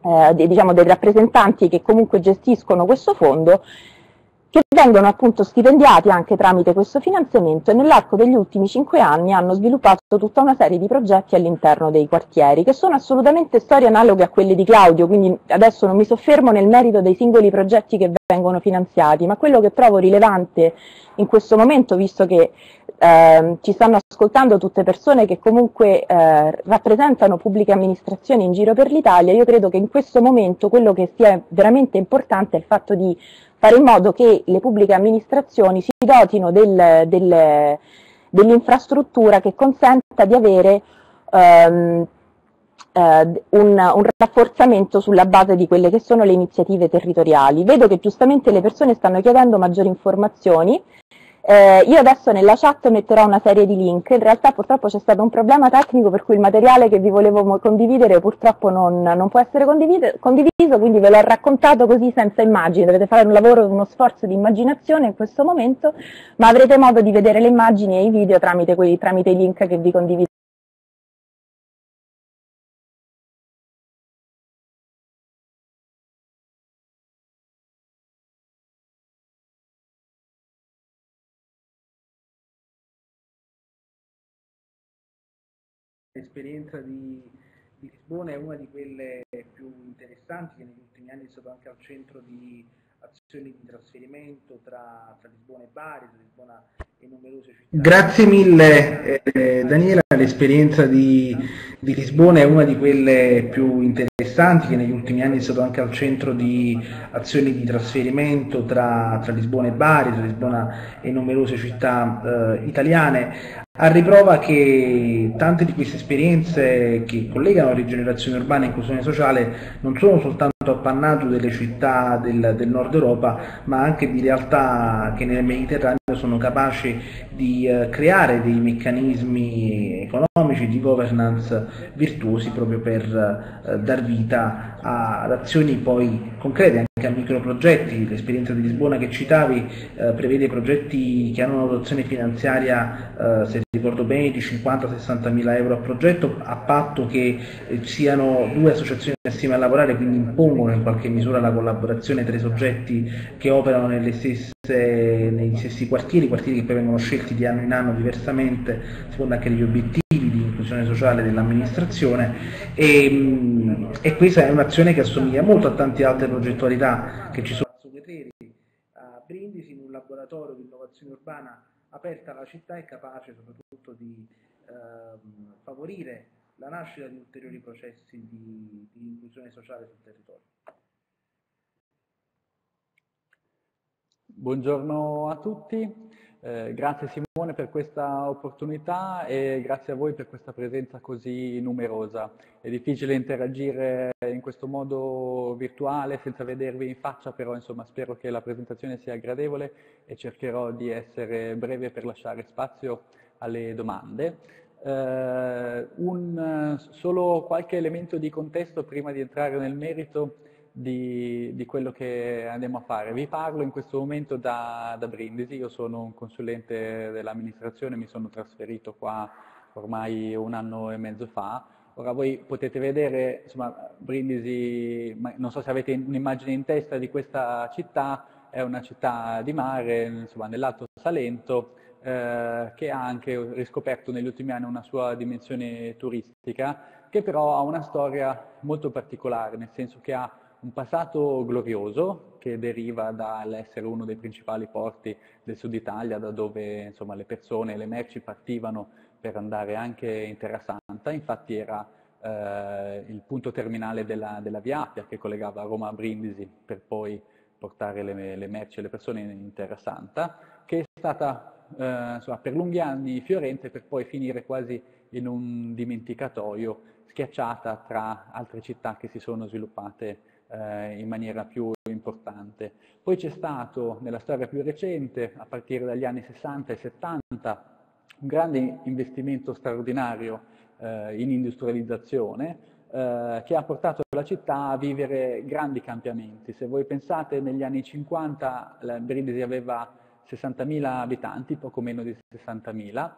eh, dei, diciamo, dei rappresentanti che comunque gestiscono questo fondo, che vengono appunto stipendiati anche tramite questo finanziamento, e nell'arco degli ultimi cinque anni hanno sviluppato tutta una serie di progetti all'interno dei quartieri, che sono assolutamente storie analoghe a quelle di Claudio, quindi adesso non mi soffermo nel merito dei singoli progetti che vengono finanziati, ma quello che trovo rilevante in questo momento, visto che eh, ci stanno ascoltando tutte persone che comunque eh, rappresentano pubbliche amministrazioni in giro per l'Italia, io credo che in questo momento quello che sia veramente importante è il fatto di fare in modo che le pubbliche amministrazioni si dotino del, del, dell'infrastruttura che consenta di avere um, uh, un, un rafforzamento sulla base di quelle che sono le iniziative territoriali. Vedo che giustamente le persone stanno chiedendo maggiori informazioni. Eh, io adesso nella chat metterò una serie di link. In realtà purtroppo c'è stato un problema tecnico per cui il materiale che vi volevo condividere purtroppo non, non può essere condiviso, quindi ve l'ho raccontato così senza immagini. Dovete fare un lavoro, uno sforzo di immaginazione in questo momento, ma avrete modo di vedere le immagini e i video tramite, quelli, tramite i link che vi condivido. L'esperienza di, di Lisbona è una di quelle più interessanti, che negli ultimi anni è stato anche al centro di azioni di trasferimento tra, tra Lisbona e Bari, tra Lisbona e numerose città. Grazie mille eh, Daniela, l'esperienza di, di Lisbona è una di quelle più interessanti, che negli ultimi anni è stato anche al centro di azioni di trasferimento tra, tra Lisbona e Bari, tra Lisbona e numerose città eh, italiane, a riprova che tante di queste esperienze che collegano rigenerazione urbana e inclusione sociale non sono soltanto appannaggio delle città del, del nord Europa, ma anche di realtà che nel Mediterraneo sono capaci di eh, creare dei meccanismi economici di governance virtuosi proprio per eh, dar vita a, ad azioni poi concrete, anche a microprogetti. L'esperienza di Lisbona che citavi eh, prevede progetti che hanno una dotazione finanziaria, eh, se ricordo bene, di cinquanta sessanta mila euro a progetto, a patto che eh, siano due associazioni assieme a lavorare, quindi impongono in qualche misura la collaborazione tra i soggetti che operano nelle stesse, negli stessi quartieri, quartieri che poi vengono scelti di anno in anno diversamente, secondo anche degli obiettivi di inclusione sociale dell'amministrazione, e, e questa è un'azione che assomiglia molto a tante altre progettualità che ci sono a Brindisi, in un laboratorio di innovazione urbana aperta alla città e capace soprattutto di ehm, favorire la nascita di ulteriori processi di, di inclusione sociale sul territorio. Buongiorno a tutti, eh, grazie Simone per questa opportunità e grazie a voi per questa presenza così numerosa. È difficile interagire in questo modo virtuale senza vedervi in faccia, però insomma spero che la presentazione sia gradevole e cercherò di essere breve per lasciare spazio alle domande. Eh, un, solo qualche elemento di contesto prima di entrare nel merito Di, di quello che andiamo a fare. Vi parlo in questo momento da, da Brindisi. Io sono un consulente dell'amministrazione, mi sono trasferito qua ormai un anno e mezzo fa. Ora voi potete vedere, insomma, Brindisi, non so se avete un'immagine in testa di questa città, è una città di mare, insomma, nell'Alto Salento, eh, che ha anche riscoperto negli ultimi anni una sua dimensione turistica, che però ha una storia molto particolare, nel senso che ha un passato glorioso che deriva dall'essere uno dei principali porti del sud Italia, da dove insomma, le persone e le merci partivano per andare anche in Terra Santa. Infatti era eh, il punto terminale della, della Via Appia, che collegava Roma a Brindisi per poi portare le, le merci e le persone in, in Terra Santa, che è stata eh, insomma, per lunghi anni fiorente per poi finire quasi in un dimenticatoio, schiacciata tra altre città che si sono sviluppate in maniera più importante. Poi c'è stato, nella storia più recente, a partire dagli anni sessanta e settanta, un grande investimento straordinario eh, in industrializzazione eh, che ha portato la città a vivere grandi cambiamenti. Se voi pensate, negli anni cinquanta Brindisi aveva sessantamila abitanti, poco meno di sessantamila,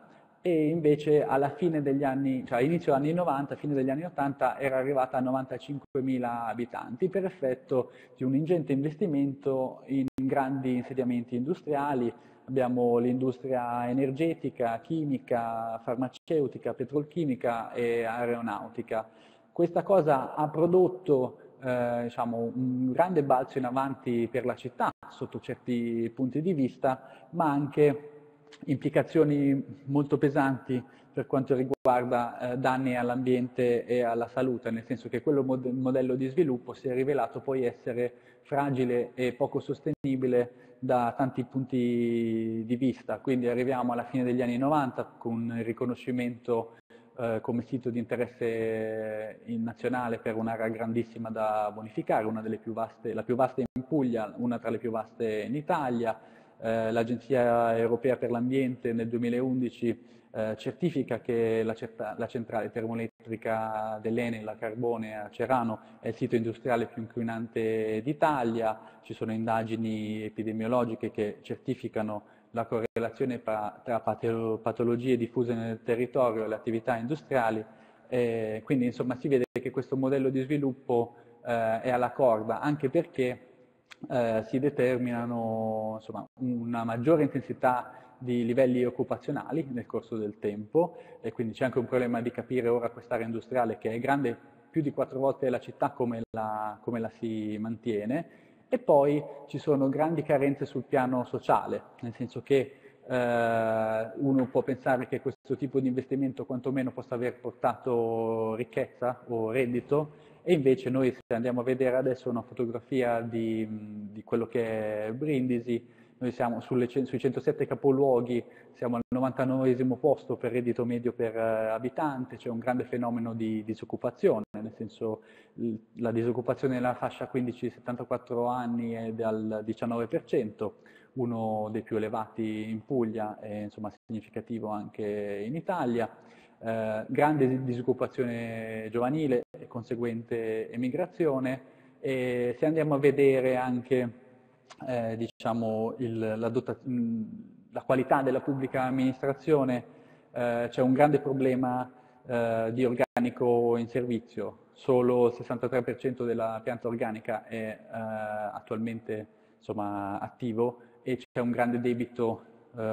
e invece alla fine degli anni, cioè inizio anni novanta, fine degli anni ottanta, era arrivata a novantacinquemila abitanti per effetto di un ingente investimento in grandi insediamenti industriali. Abbiamo l'industria energetica, chimica, farmaceutica, petrolchimica e aeronautica. Questa cosa ha prodotto eh, diciamo, un grande balzo in avanti per la città sotto certi punti di vista, ma anche implicazioni molto pesanti per quanto riguarda eh, danni all'ambiente e alla salute, nel senso che quello mod- modello di sviluppo si è rivelato poi essere fragile e poco sostenibile da tanti punti di vista. Quindi arriviamo alla fine degli anni novanta con il riconoscimento eh, come sito di interesse nazionale per un'area grandissima da bonificare, una delle più vaste, la più vasta in Puglia, una tra le più vaste in Italia. Eh, L'Agenzia Europea per l'Ambiente nel duemilaundici eh, certifica che la, la centrale termoelettrica dell'Enel a carbone a Cerano è il sito industriale più inquinante d'Italia. Ci sono indagini epidemiologiche che certificano la correlazione tra, tra patologie diffuse nel territorio e le attività industriali. Eh, quindi insomma si vede che questo modello di sviluppo eh, è alla corda, anche perché Eh, si determinano insomma, una maggiore intensità di livelli occupazionali nel corso del tempo, e quindi c'è anche un problema di capire ora quest'area industriale che è grande più di quattro volte la città come la, come la si mantiene, e poi ci sono grandi carenze sul piano sociale, nel senso che eh, uno può pensare che questo tipo di investimento quantomeno possa aver portato ricchezza o reddito, e invece noi, se andiamo a vedere adesso una fotografia di, di quello che è Brindisi, noi siamo sulle, sui centosette capoluoghi, siamo al novantanovesimo posto per reddito medio per abitante, c'è un grande fenomeno di disoccupazione, nel senso la disoccupazione nella fascia quindici settantaquattro anni è del diciannove per cento, uno dei più elevati in Puglia e insomma significativo anche in Italia. Eh, grande disoccupazione giovanile e conseguente emigrazione, e se andiamo a vedere anche eh, diciamo il, la, la qualità della pubblica amministrazione, eh, c'è un grande problema eh, di organico in servizio. Solo il sessantatré per cento della pianta organica è eh, attualmente insomma, attivo, e c'è un grande debito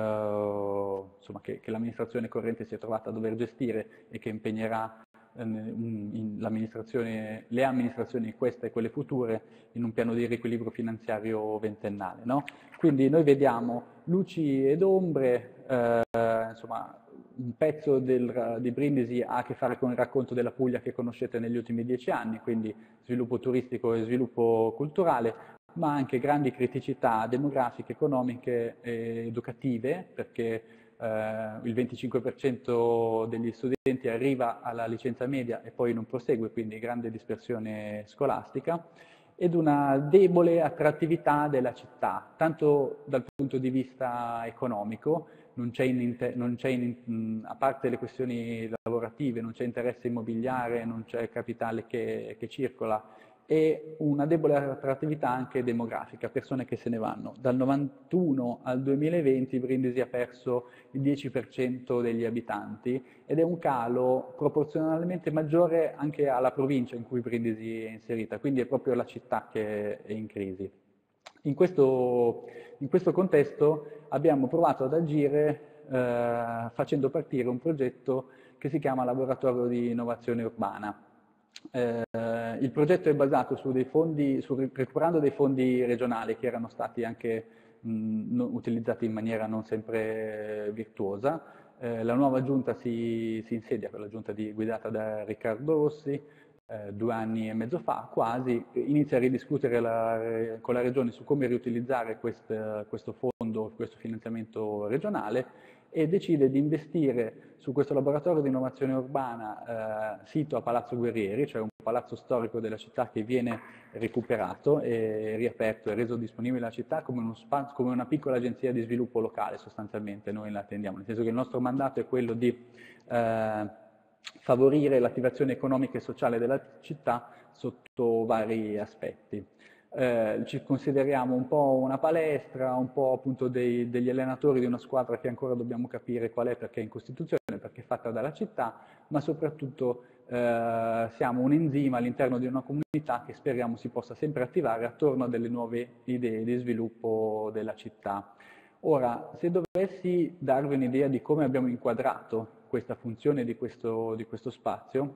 Uh, insomma, che, che l'amministrazione corrente si è trovata a dover gestire e che impegnerà eh, in, l'amministrazione, le amministrazioni, queste e quelle future, in un piano di riequilibrio finanziario ventennale. No? Quindi noi vediamo luci ed ombre, eh, insomma, un pezzo del, di Brindisi ha a che fare con il racconto della Puglia che conoscete negli ultimi dieci anni, quindi sviluppo turistico e sviluppo culturale, ma anche grandi criticità demografiche, economiche e educative, perché eh, il venticinque per cento degli studenti arriva alla licenza media e poi non prosegue, quindi grande dispersione scolastica, ed una debole attrattività della città, tanto dal punto di vista economico, non c'è in, non c'è in, a parte le questioni lavorative, non c'è interesse immobiliare, non c'è capitale che, che circola, e una debole attrattività anche demografica, persone che se ne vanno. Dal novantuno al duemilaventi Brindisi ha perso il dieci per cento degli abitanti, ed è un calo proporzionalmente maggiore anche alla provincia in cui Brindisi è inserita, quindi è proprio la città che è in crisi. In questo, in questo contesto abbiamo provato ad agire eh, facendo partire un progetto che si chiama Laboratorio di Innovazione Urbana. Eh, il progetto è basato su dei fondi, su, recuperando dei fondi regionali che erano stati anche mh, no, utilizzati in maniera non sempre virtuosa. Eh, la nuova giunta si, si insedia, la giunta di, guidata da Riccardo Rossi, eh, due anni e mezzo fa quasi, inizia a ridiscutere la, con la Regione su come riutilizzare quest, questo fondo, questo finanziamento regionale, e decide di investire su questo laboratorio di innovazione urbana eh, sito a Palazzo Guerrieri, cioè un palazzo storico della città che viene recuperato e riaperto e reso disponibile alla città come, uno spazio, come una piccola agenzia di sviluppo locale, sostanzialmente noi la attendiamo, nel senso che il nostro mandato è quello di eh, favorire l'attivazione economica e sociale della città sotto vari aspetti. Eh, ci consideriamo un po' una palestra, un po' appunto dei, degli allenatori di una squadra che ancora dobbiamo capire qual è, perché è in Costituzione, perché è fatta dalla città, ma soprattutto eh, siamo un enzima all'interno di una comunità che speriamo si possa sempre attivare attorno a delle nuove idee di sviluppo della città. Ora, se dovessi darvi un'idea di come abbiamo inquadrato questa funzione di questo, di questo spazio,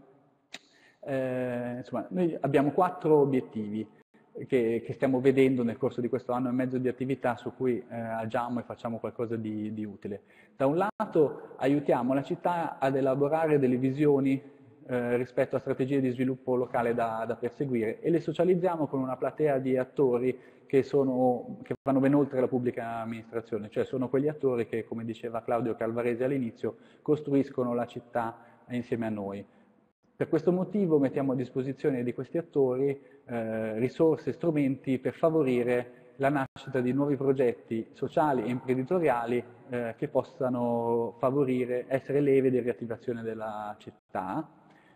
eh, insomma, noi abbiamo quattro obiettivi che, che stiamo vedendo nel corso di questo anno e mezzo di attività su cui eh, agiamo e facciamo qualcosa di, di utile. Da un lato aiutiamo la città ad elaborare delle visioni eh, rispetto a strategie di sviluppo locale da, da perseguire e le socializziamo con una platea di attori che, sono, che vanno ben oltre la pubblica amministrazione, cioè sono quegli attori che, come diceva Claudio Calvaresi all'inizio, costruiscono la città insieme a noi. Per questo motivo mettiamo a disposizione di questi attori eh, risorse e strumenti per favorire la nascita di nuovi progetti sociali e imprenditoriali eh, che possano favorire, essere leve di riattivazione della città.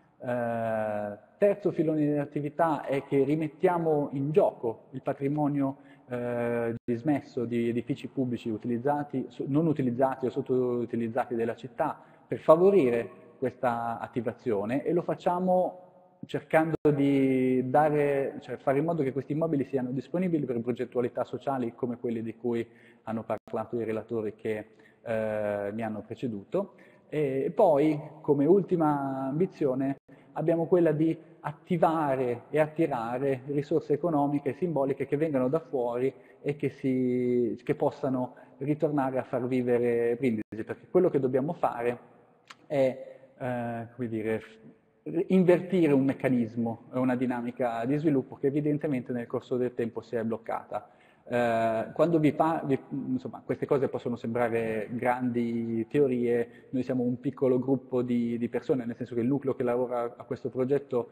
Eh, terzo filone di attività è che rimettiamo in gioco il patrimonio eh, dismesso di edifici pubblici utilizzati, non utilizzati o sottoutilizzati della città per favorire questa attivazione, e lo facciamo cercando di dare, cioè fare in modo che questi immobili siano disponibili per progettualità sociali come quelle di cui hanno parlato i relatori che eh, mi hanno preceduto. E poi, come ultima ambizione, abbiamo quella di attivare e attirare risorse economiche e simboliche che vengano da fuori e che, si, che possano ritornare a far vivere Brindisi, perché quello che dobbiamo fare è Eh, come dire, invertire un meccanismo, una dinamica di sviluppo che evidentemente nel corso del tempo si è bloccata. Eh, quando vi, vi insomma, queste cose possono sembrare grandi teorie, noi siamo un piccolo gruppo di, di persone, nel senso che il nucleo che lavora a questo progetto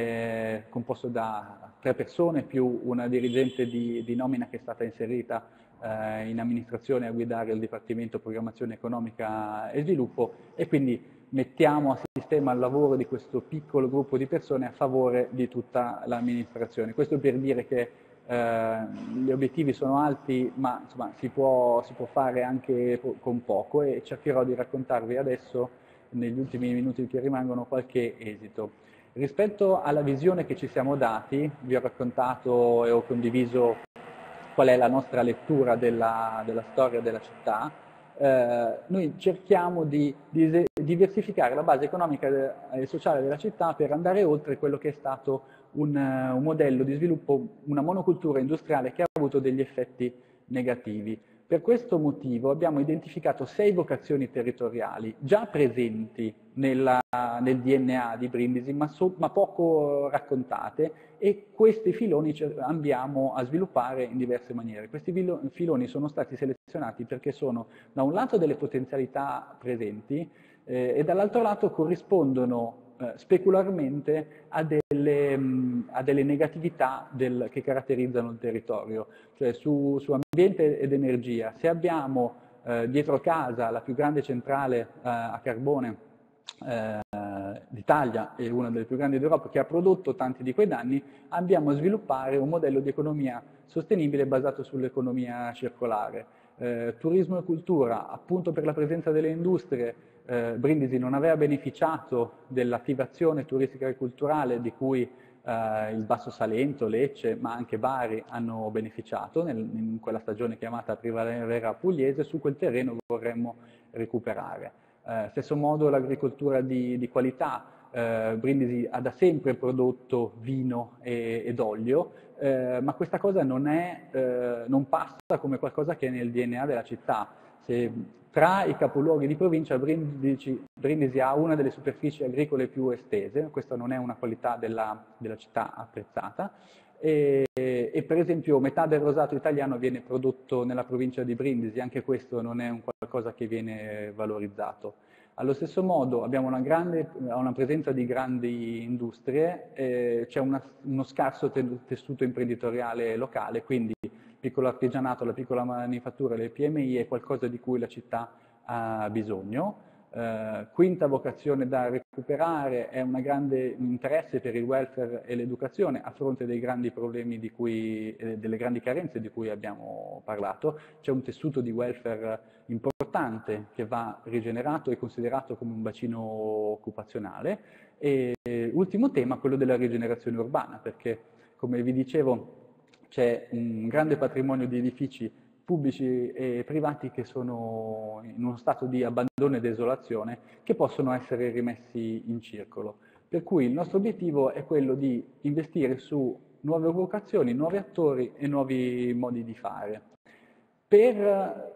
è composto da tre persone più una dirigente di, di nomina che è stata inserita eh, in amministrazione a guidare il Dipartimento Programmazione Economica e Sviluppo, e quindi mettiamo a sistema il lavoro di questo piccolo gruppo di persone a favore di tutta l'amministrazione. Questo per dire che eh, gli obiettivi sono alti, ma insomma, si può, si può fare anche con poco, e cercherò di raccontarvi adesso, negli ultimi minuti che rimangono, qualche esito. Rispetto alla visione che ci siamo dati, vi ho raccontato e ho condiviso qual è la nostra lettura della, della storia della città. Eh, noi cerchiamo di, di diversificare la base economica e sociale della città per andare oltre quello che è stato un, un modello di sviluppo, una monocultura industriale che ha avuto degli effetti negativi. Per questo motivo abbiamo identificato sei vocazioni territoriali già presenti nella, nel D N A di Brindisi, ma, so, ma poco raccontate, e questi filoni andiamo a sviluppare in diverse maniere. Questi filoni sono stati selezionati perché sono da un lato delle potenzialità presenti eh, e dall'altro lato corrispondono eh, specularmente a delle, mh, a delle negatività del, che caratterizzano il territorio, cioè su, su ambiente ed energia. Se abbiamo eh, dietro casa la più grande centrale eh, a carbone eh, d'Italia e una delle più grandi d'Europa, che ha prodotto tanti di quei danni, andiamo a sviluppare un modello di economia sostenibile basato sull'economia circolare. Eh, turismo e cultura, appunto per la presenza delle industrie, eh, Brindisi non aveva beneficiato dell'attivazione turistica e culturale di cui eh, il Basso Salento, Lecce, ma anche Bari hanno beneficiato nel, in quella stagione chiamata Primavera Pugliese. Su quel terreno vorremmo recuperare. Eh, stesso modo l'agricoltura di, di qualità, eh, Brindisi ha da sempre prodotto vino e, ed olio, eh, ma questa cosa non, è, eh, non passa come qualcosa che è nel D N A della città. Se, tra i capoluoghi di provincia Brindisi, Brindisi ha una delle superfici agricole più estese, questa non è una qualità della, della città apprezzata, e, e per esempio metà del rosato italiano viene prodotto nella provincia di Brindisi, anche questo non è un qualcosa che viene valorizzato. Allo stesso modo abbiamo una, grande, una presenza di grandi industrie, eh, c'è uno scarso tessuto imprenditoriale locale, quindi il piccolo artigianato, la piccola manifattura, le P M I è qualcosa di cui la città ha bisogno. Uh, quinta vocazione da recuperare è un grande interesse per il welfare e l'educazione a fronte dei grandi problemi di cui, eh, delle grandi carenze di cui abbiamo parlato. C'è un tessuto di welfare importante che va rigenerato e considerato come un bacino occupazionale. E ultimo tema, quello della rigenerazione urbana, perché come vi dicevo c'è un grande patrimonio di edifici pubblici e privati che sono in uno stato di abbandono e desolazione, che possono essere rimessi in circolo. Per cui il nostro obiettivo è quello di investire su nuove vocazioni, nuovi attori e nuovi modi di fare. Per,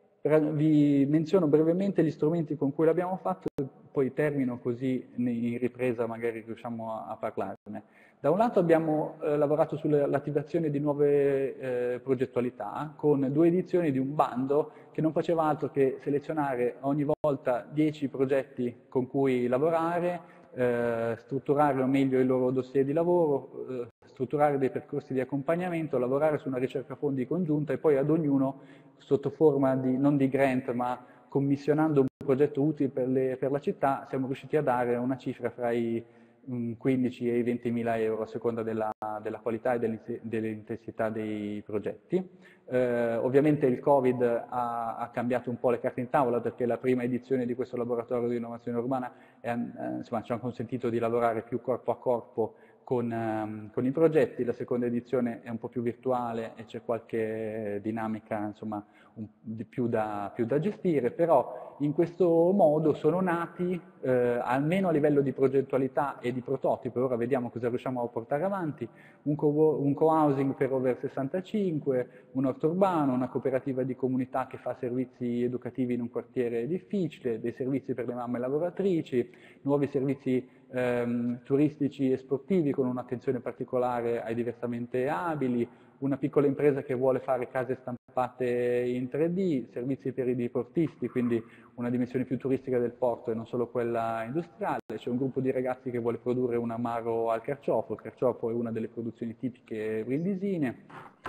vi menziono brevemente gli strumenti con cui l'abbiamo fatto, poi termino così in ripresa magari riusciamo a, a parlarne. Da un lato abbiamo eh, lavorato sull'attivazione di nuove eh, progettualità con due edizioni di un bando che non faceva altro che selezionare ogni volta dieci progetti con cui lavorare, eh, strutturare o meglio il loro dossier di lavoro, eh, strutturare dei percorsi di accompagnamento, lavorare su una ricerca fondi congiunta e poi ad ognuno sotto forma di, non di grant ma commissionando un progetto utile per, le, per la città siamo riusciti a dare una cifra fra i quindici e i ventimila euro a seconda della, della qualità e dell'intensità dei progetti. Eh, ovviamente il Covid ha, ha cambiato un po' le carte in tavola perché la prima edizione di questo laboratorio di innovazione urbana è, eh, insomma, ci ha consentito di lavorare più corpo a corpo con, um, con i progetti. La seconda edizione è un po' più virtuale e c'è qualche dinamica insomma, un, di più, da, più da gestire, però in questo modo sono nati, eh, almeno a livello di progettualità e di prototipo, ora vediamo cosa riusciamo a portare avanti, un co-housing per over sessantacinque, un orto urbano, una cooperativa di comunità che fa servizi educativi in un quartiere difficile, dei servizi per le mamme lavoratrici, nuovi servizi ehm, turistici e sportivi con un'attenzione particolare ai diversamente abili, una piccola impresa che vuole fare case stampate in tre D, servizi per i diportisti, quindi una dimensione più turistica del porto e non solo quella industriale. C'è un gruppo di ragazzi che vuole produrre un amaro al carciofo, il carciofo è una delle produzioni tipiche brindisine,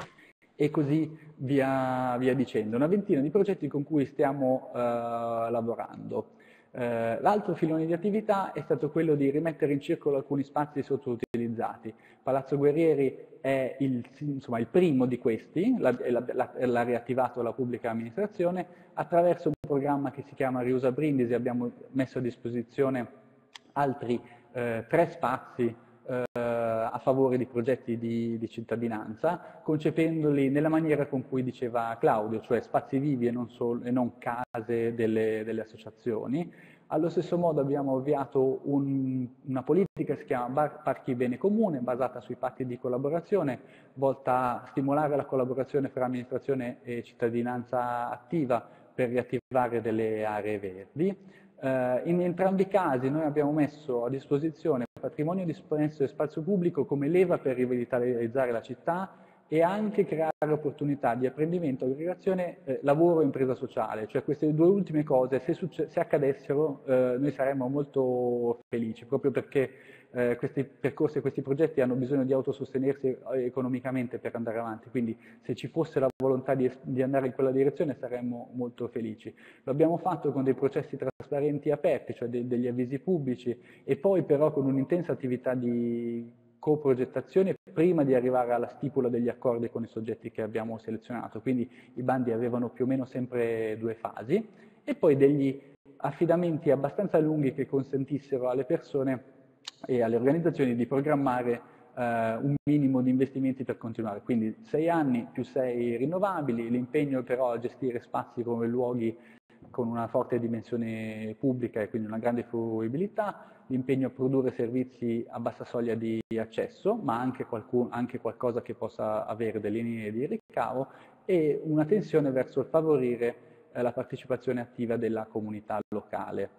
e così via, via dicendo. Una ventina di progetti con cui stiamo eh, lavorando. Eh, l'altro filone di attività è stato quello di rimettere in circolo alcuni spazi sottoutilizzati. Palazzo Guerrieri è il, insomma, il primo di questi, l'ha riattivato la pubblica amministrazione attraverso un programma che si chiama Riusa Brindisi. Abbiamo messo a disposizione altri eh, tre spazi eh, a favore di progetti di, di cittadinanza, concependoli nella maniera con cui diceva Claudio, cioè spazi vivi e non, solo, e non case delle, delle associazioni. Allo stesso modo abbiamo avviato un, una politica che si chiama Bar, Parchi Bene Comune, basata sui patti di collaborazione, volta a stimolare la collaborazione fra amministrazione e cittadinanza attiva per riattivare delle aree verdi. Eh, in entrambi i casi noi abbiamo messo a disposizione patrimonio disposto e spazio pubblico come leva per rivitalizzare la città e anche creare opportunità di apprendimento, aggregazione, eh, lavoro e impresa sociale. Cioè queste due ultime cose, se, se accadessero, eh, noi saremmo molto felici, proprio perché eh, questi percorsi e questi progetti hanno bisogno di autosostenersi economicamente per andare avanti, quindi se ci fosse la volontà di, di andare in quella direzione saremmo molto felici. Lo abbiamo fatto con dei processi trasparenti e aperti, cioè de, degli avvisi pubblici, e poi però con un'intensa attività di coprogettazione prima di arrivare alla stipula degli accordi con i soggetti che abbiamo selezionato, quindi i bandi avevano più o meno sempre due fasi, e poi degli affidamenti abbastanza lunghi che consentissero alle persone e alle organizzazioni di programmare eh, un minimo di investimenti per continuare, quindi sei anni più sei rinnovabili, l'impegno però a gestire spazi come luoghi con una forte dimensione pubblica e quindi una grande fruibilità, l'impegno a produrre servizi a bassa soglia di accesso, ma anche, qualcun, anche qualcosa che possa avere delle linee di ricavo, e una tensione verso il favorire eh, la partecipazione attiva della comunità locale.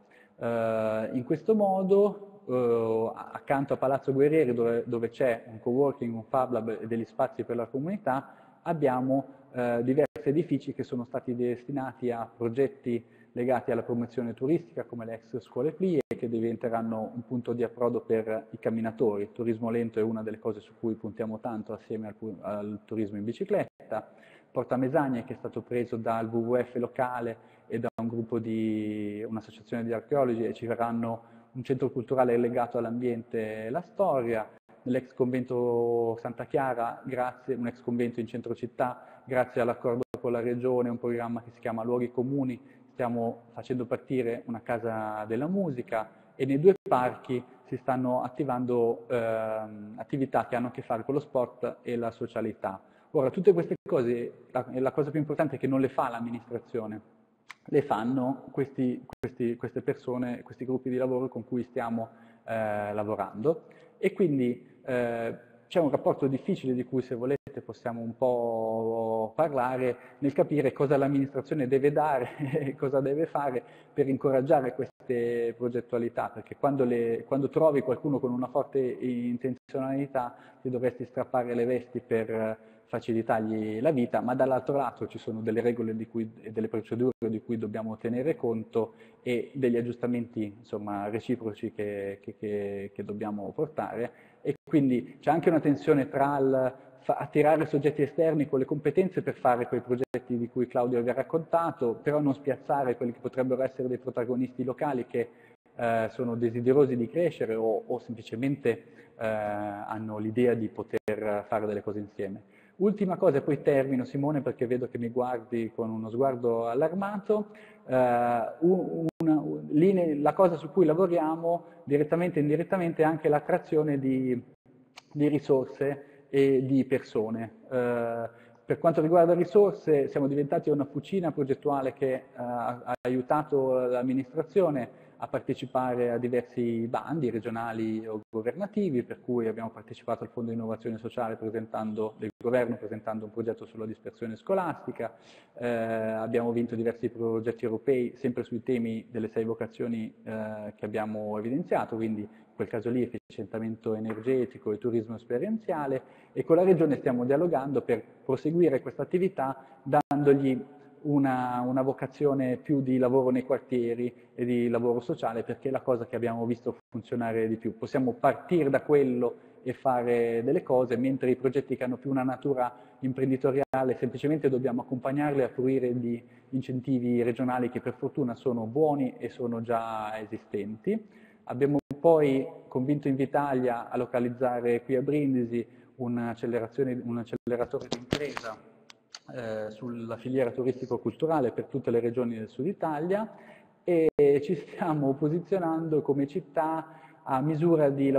Eh, in questo modo, eh, accanto a Palazzo Guerrieri, dove, dove c'è un coworking, un Fab Lab e degli spazi per la comunità, abbiamo eh, diversi edifici che sono stati destinati a progetti legati alla promozione turistica come le ex scuole Plie, che diventeranno un punto di approdo per i camminatori. Il turismo lento è una delle cose su cui puntiamo tanto assieme al, al turismo in bicicletta. Porta Mesagne, che è stato preso dal W W F locale e da un gruppo di un'associazione di archeologi, e ci verranno un centro culturale legato all'ambiente e la storia. Nell'ex convento Santa Chiara, grazie, un ex convento in centro città, grazie all'accordo con la regione, un programma che si chiama Luoghi Comuni, stiamo facendo partire una casa della musica, e nei due parchi si stanno attivando eh, attività che hanno a che fare con lo sport e la socialità. Ora, tutte queste cose, la, la cosa più importante è che non le fa l'amministrazione, le fanno questi, questi, queste persone, questi gruppi di lavoro con cui stiamo eh, lavorando, e quindi eh, c'è un rapporto difficile di cui, se volete, possiamo un po' parlare nel capire cosa l'amministrazione deve dare e cosa deve fare per incoraggiare queste progettualità, perché quando, le, quando trovi qualcuno con una forte intenzionalità ti dovresti strappare le vesti per facilitargli la vita, ma dall'altro lato ci sono delle regole di cui, e delle procedure di cui dobbiamo tenere conto, e degli aggiustamenti, insomma, reciproci che, che, che, che dobbiamo portare, e quindi c'è anche una tensione tra il attirare soggetti esterni con le competenze per fare quei progetti di cui Claudio vi ha raccontato, però non spiazzare quelli che potrebbero essere dei protagonisti locali che eh, sono desiderosi di crescere o, o semplicemente eh, hanno l'idea di poter fare delle cose insieme. Ultima cosa, e poi termino, Simone, perché vedo che mi guardi con uno sguardo allarmato. Uh, una, una, la cosa su cui lavoriamo direttamente e indirettamente è anche l'attrazione di, di risorse e di persone. Uh, per quanto riguarda risorse, siamo diventati una fucina progettuale che uh, ha aiutato l'amministrazione a partecipare a diversi bandi regionali o governativi, per cui abbiamo partecipato al Fondo Innovazione Sociale presentando, del governo presentando un progetto sulla dispersione scolastica, eh, abbiamo vinto diversi progetti europei sempre sui temi delle sei vocazioni eh, che abbiamo evidenziato, quindi in quel caso lì efficientamento energetico e turismo esperienziale, e con la regione stiamo dialogando per proseguire questa attività dandogli Una, una vocazione più di lavoro nei quartieri e di lavoro sociale, perché è la cosa che abbiamo visto funzionare di più. Possiamo partire da quello e fare delle cose, mentre i progetti che hanno più una natura imprenditoriale semplicemente dobbiamo accompagnarli a fruire di incentivi regionali che per fortuna sono buoni e sono già esistenti. Abbiamo poi convinto Invitalia a localizzare qui a Brindisi un acceleratore di impresa Eh, sulla filiera turistico-culturale per tutte le regioni del sud Italia, e ci stiamo posizionando come città a misura di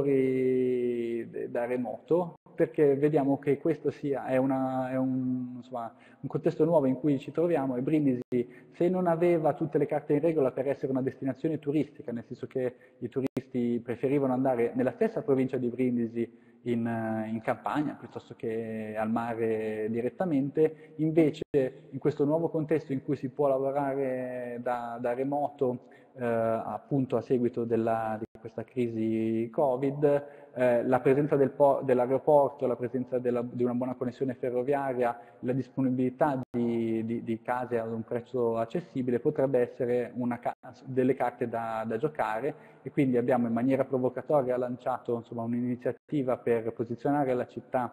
lavoratori da remoto, perché vediamo che questo sia, è, una, è un, insomma, un contesto nuovo in cui ci troviamo, e Brindisi, se non aveva tutte le carte in regola per essere una destinazione turistica, nel senso che i turisti preferivano andare nella stessa provincia di Brindisi in, in campagna piuttosto che al mare direttamente, invece in questo nuovo contesto in cui si può lavorare da, da remoto, eh, appunto a seguito della, di questa crisi Covid, eh, la presenza del dell'aeroporto, la presenza della, di una buona connessione ferroviaria, la disponibilità di, di, di case ad un prezzo accessibile potrebbe essere una, delle carte da, da giocare, e quindi abbiamo in maniera provocatoria lanciato un'iniziativa per posizionare la città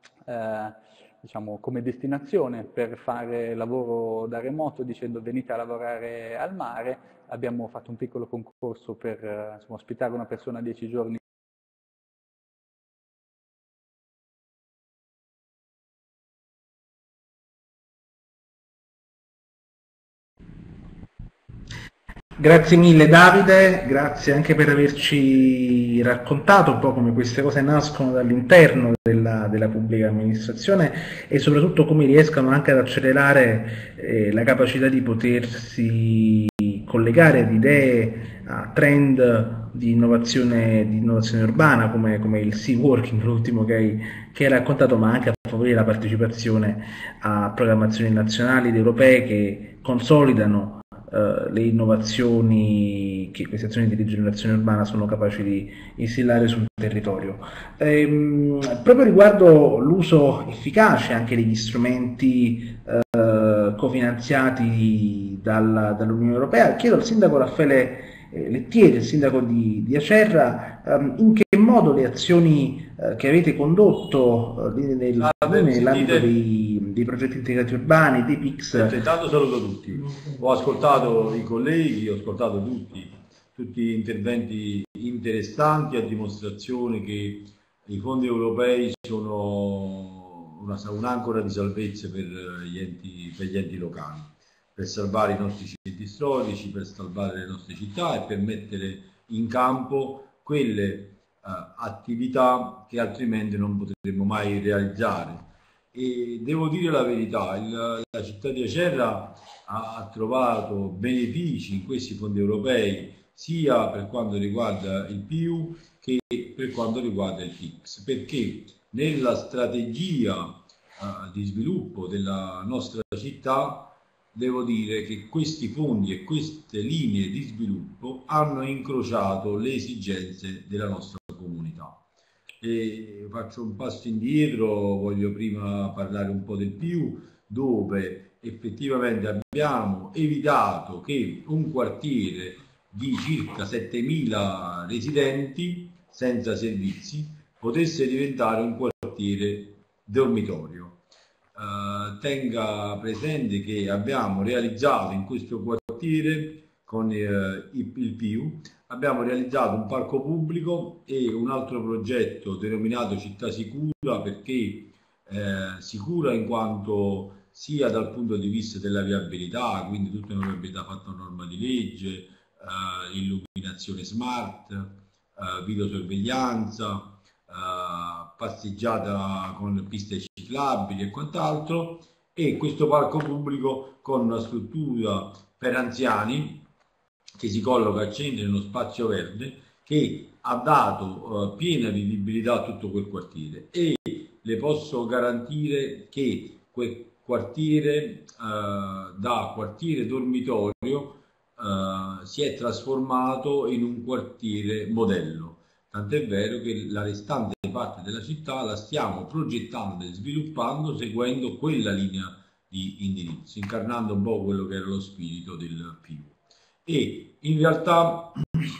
eh, diciamo, come destinazione per fare lavoro da remoto, dicendo venite a lavorare al mare. Abbiamo fatto un piccolo concorso per insomma, ospitare una persona dieci giorni. Grazie mille Davide, grazie anche per averci raccontato un po' come queste cose nascono dall'interno della, della pubblica amministrazione, e soprattutto come riescano anche ad accelerare eh, la capacità di potersi collegare ad idee, a trend di innovazione, di innovazione urbana come, come il Sea Working, l'ultimo che hai, che hai raccontato, ma anche a favorire la partecipazione a programmazioni nazionali ed europee che consolidano Uh, le innovazioni che queste azioni di rigenerazione urbana sono capaci di instillare sul territorio. Ehm, proprio riguardo l'uso efficace anche degli strumenti uh, cofinanziati dal, dall'Unione Europea, chiedo al sindaco Raffaele eh, Lettieri, il sindaco di, di Acerra, um, in che modo le azioni uh, che avete condotto uh, nel, nell'ambito dei dei progetti integrati urbani, dei P I C S. Intanto saluto tutti, ho ascoltato i colleghi, ho ascoltato tutti, tutti gli interventi interessanti a dimostrazione che i fondi europei sono un'ancora di salvezza per gli, enti, per gli enti locali, per salvare i nostri centri storici, per salvare le nostre città e per mettere in campo quelle uh, attività che altrimenti non potremmo mai realizzare. E devo dire la verità, il, la città di Acerra ha, ha trovato benefici in questi fondi europei sia per quanto riguarda il P U che per quanto riguarda il P I C S, perché nella strategia uh, di sviluppo della nostra città devo dire che questi fondi e queste linee di sviluppo hanno incrociato le esigenze della nostra comunità. E faccio un passo indietro, voglio prima parlare un po' del P U, dove effettivamente abbiamo evitato che un quartiere di circa settemila residenti senza servizi potesse diventare un quartiere dormitorio. Uh, tenga presente che abbiamo realizzato in questo quartiere con uh, il, il P U, abbiamo realizzato un parco pubblico e un altro progetto denominato Città Sicura, perché eh, sicura in quanto sia dal punto di vista della viabilità, quindi tutta una viabilità fatta a norma di legge, eh, illuminazione smart, eh, videosorveglianza, Uh, passeggiata con piste ciclabili e quant'altro, e questo parco pubblico con una struttura per anziani che si colloca al centro in uno spazio verde che ha dato uh, piena vivibilità a tutto quel quartiere, e le posso garantire che quel quartiere uh, da quartiere dormitorio uh, si è trasformato in un quartiere modello. Tant'è vero che la restante parte della città la stiamo progettando e sviluppando seguendo quella linea di indirizzo, incarnando un po' quello che era lo spirito del P U. E in realtà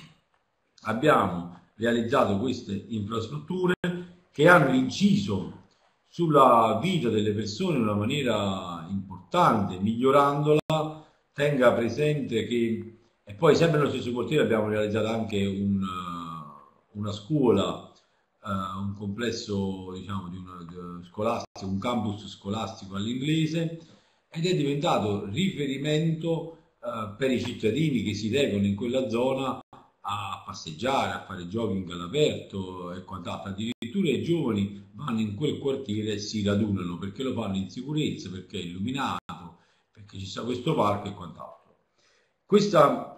abbiamo realizzato queste infrastrutture che hanno inciso sulla vita delle persone in una maniera importante, migliorandola. Tenga presente che, e poi sempre nello stesso quartiere abbiamo realizzato anche un una scuola, uh, un complesso diciamo di una, di scolastico, un campus scolastico all'inglese, ed è diventato riferimento uh, per i cittadini che si recano in quella zona a passeggiare, a fare jogging all'aperto e quant'altro. Addirittura i giovani vanno in quel quartiere e si radunano perché lo fanno in sicurezza, perché è illuminato, perché ci sta questo parco e quant'altro. Questa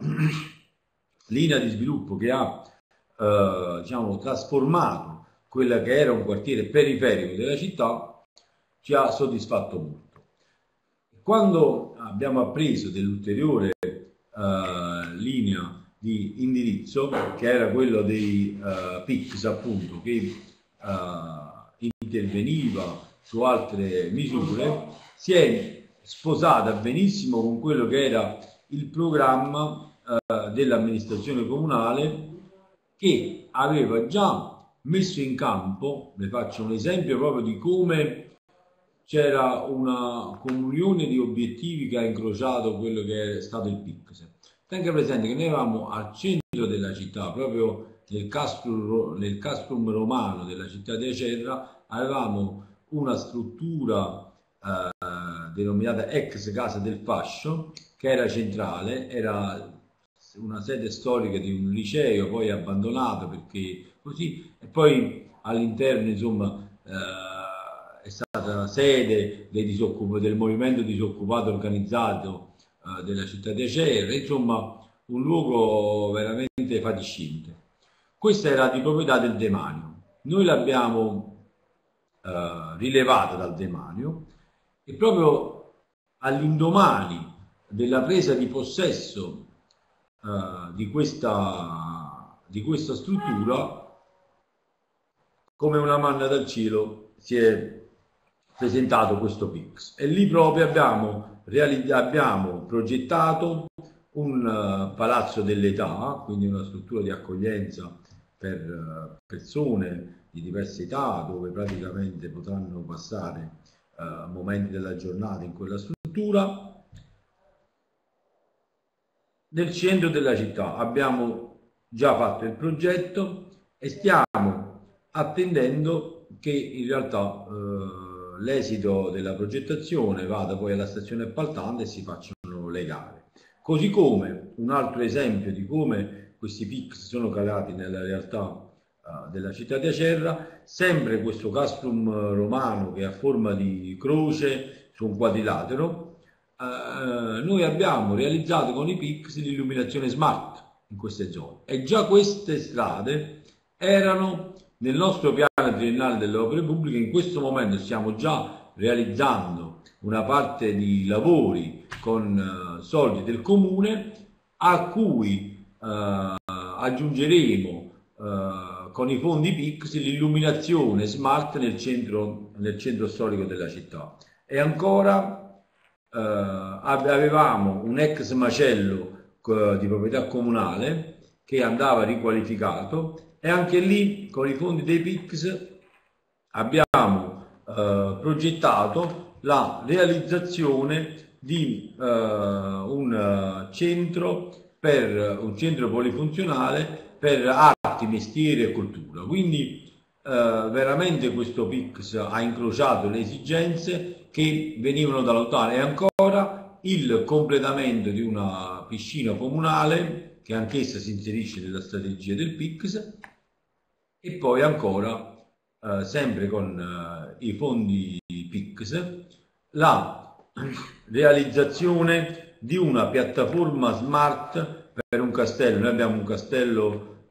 linea di sviluppo che ha Uh, diciamo, trasformato quella che era un quartiere periferico della città ci ha soddisfatto molto. Quando abbiamo appreso dell'ulteriore uh, linea di indirizzo, che era quello dei uh, P I C S, appunto, che uh, interveniva su altre misure, si è sposata benissimo con quello che era il programma uh, dell'amministrazione comunale, che aveva già messo in campo, vi faccio un esempio proprio di come c'era una comunione di obiettivi che ha incrociato quello che è stato il P I C S. Tenga presente che noi avevamo al centro della città, proprio nel castrum, nel castrum romano della città di Acerra, avevamo una struttura eh, denominata ex Casa del Fascio, che era centrale, era una sede storica di un liceo poi abbandonato perché così, e poi all'interno insomma eh, è stata sede dei del movimento disoccupato organizzato eh, della città di Acerra, insomma un luogo veramente fatiscente. Questa era di proprietà del demanio, noi l'abbiamo eh, rilevata dal demanio e proprio all'indomani della presa di possesso Uh, di, questa, di questa struttura, come una manna dal cielo si è presentato questo P I C S, e lì proprio abbiamo, abbiamo progettato un uh, palazzo dell'età, quindi una struttura di accoglienza per uh, persone di diverse età, dove praticamente potranno passare eh, momenti della giornata in quella struttura. Nel centro della città abbiamo già fatto il progetto e stiamo attendendo che in realtà eh, l'esito della progettazione vada poi alla stazione appaltante e si facciano le gare. Così come un altro esempio di come questi P I C sono calati nella realtà uh, della città di Acerra, sempre questo castrum romano che ha forma di croce su un quadrilatero, uh, noi abbiamo realizzato con i P I C l'illuminazione smart in queste zone e già queste strade erano nel nostro piano triennale delle opere pubbliche. In questo momento stiamo già realizzando una parte di lavori con uh, soldi del comune a cui uh, aggiungeremo uh, con i fondi P I C l'illuminazione smart nel centro, nel centro storico della città. E ancora uh, avevamo un ex macello uh, di proprietà comunale che andava riqualificato e anche lì con i fondi dei P I C abbiamo uh, progettato la realizzazione di uh, un uh, centro per un centro polifunzionale per arti, mestieri e cultura. Quindi uh, veramente questo P I C ha incrociato le esigenze che venivano da lontano e ancora il completamento di una piscina comunale che anch'essa si inserisce nella strategia del P I C e poi ancora uh, sempre con uh, i fondi P I C la realizzazione di una piattaforma smart per un castello. Noi abbiamo un castello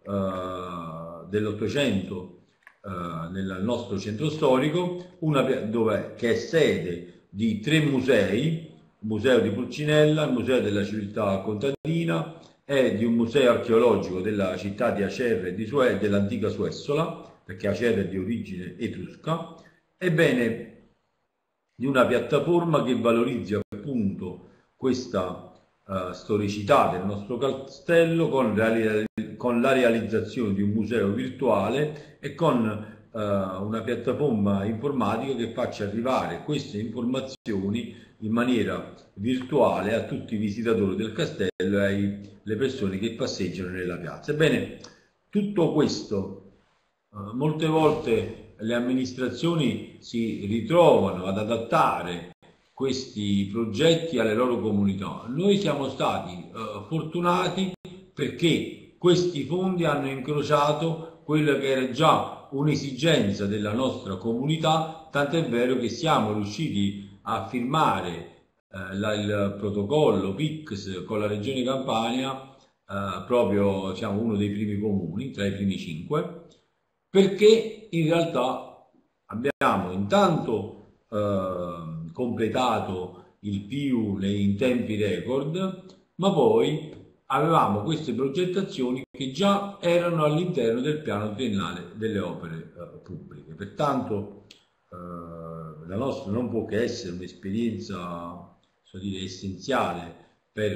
uh, dell'Ottocento uh, nel nostro centro storico, una, dove, che è sede di tre musei, il museo di Pulcinella, il museo della civiltà contadina e di un museo archeologico della città di Acerra e di Sue, dell'antica Suessola, perché Acerra è di origine etrusca. Ebbene, di una piattaforma che valorizzi appunto questa uh, storicità del nostro castello con, con la realizzazione di un museo virtuale e con uh, una piattaforma informatica che faccia arrivare queste informazioni in maniera virtuale a tutti i visitatori del castello e alle persone che passeggiano nella piazza. Ebbene, tutto questo uh, molte volte le amministrazioni si ritrovano ad adattare questi progetti alle loro comunità. Noi siamo stati eh, fortunati perché questi fondi hanno incrociato quella che era già un'esigenza della nostra comunità, tant'è vero che siamo riusciti a firmare eh, la, il protocollo P I C con la Regione Campania, eh, proprio siamo uno dei primi comuni, tra i primi cinque, perché in realtà abbiamo intanto eh, completato il P I U in tempi record, ma poi avevamo queste progettazioni che già erano all'interno del piano triennale delle opere eh, pubbliche. Pertanto eh, la nostra non può che essere un'esperienza, so dire, essenziale per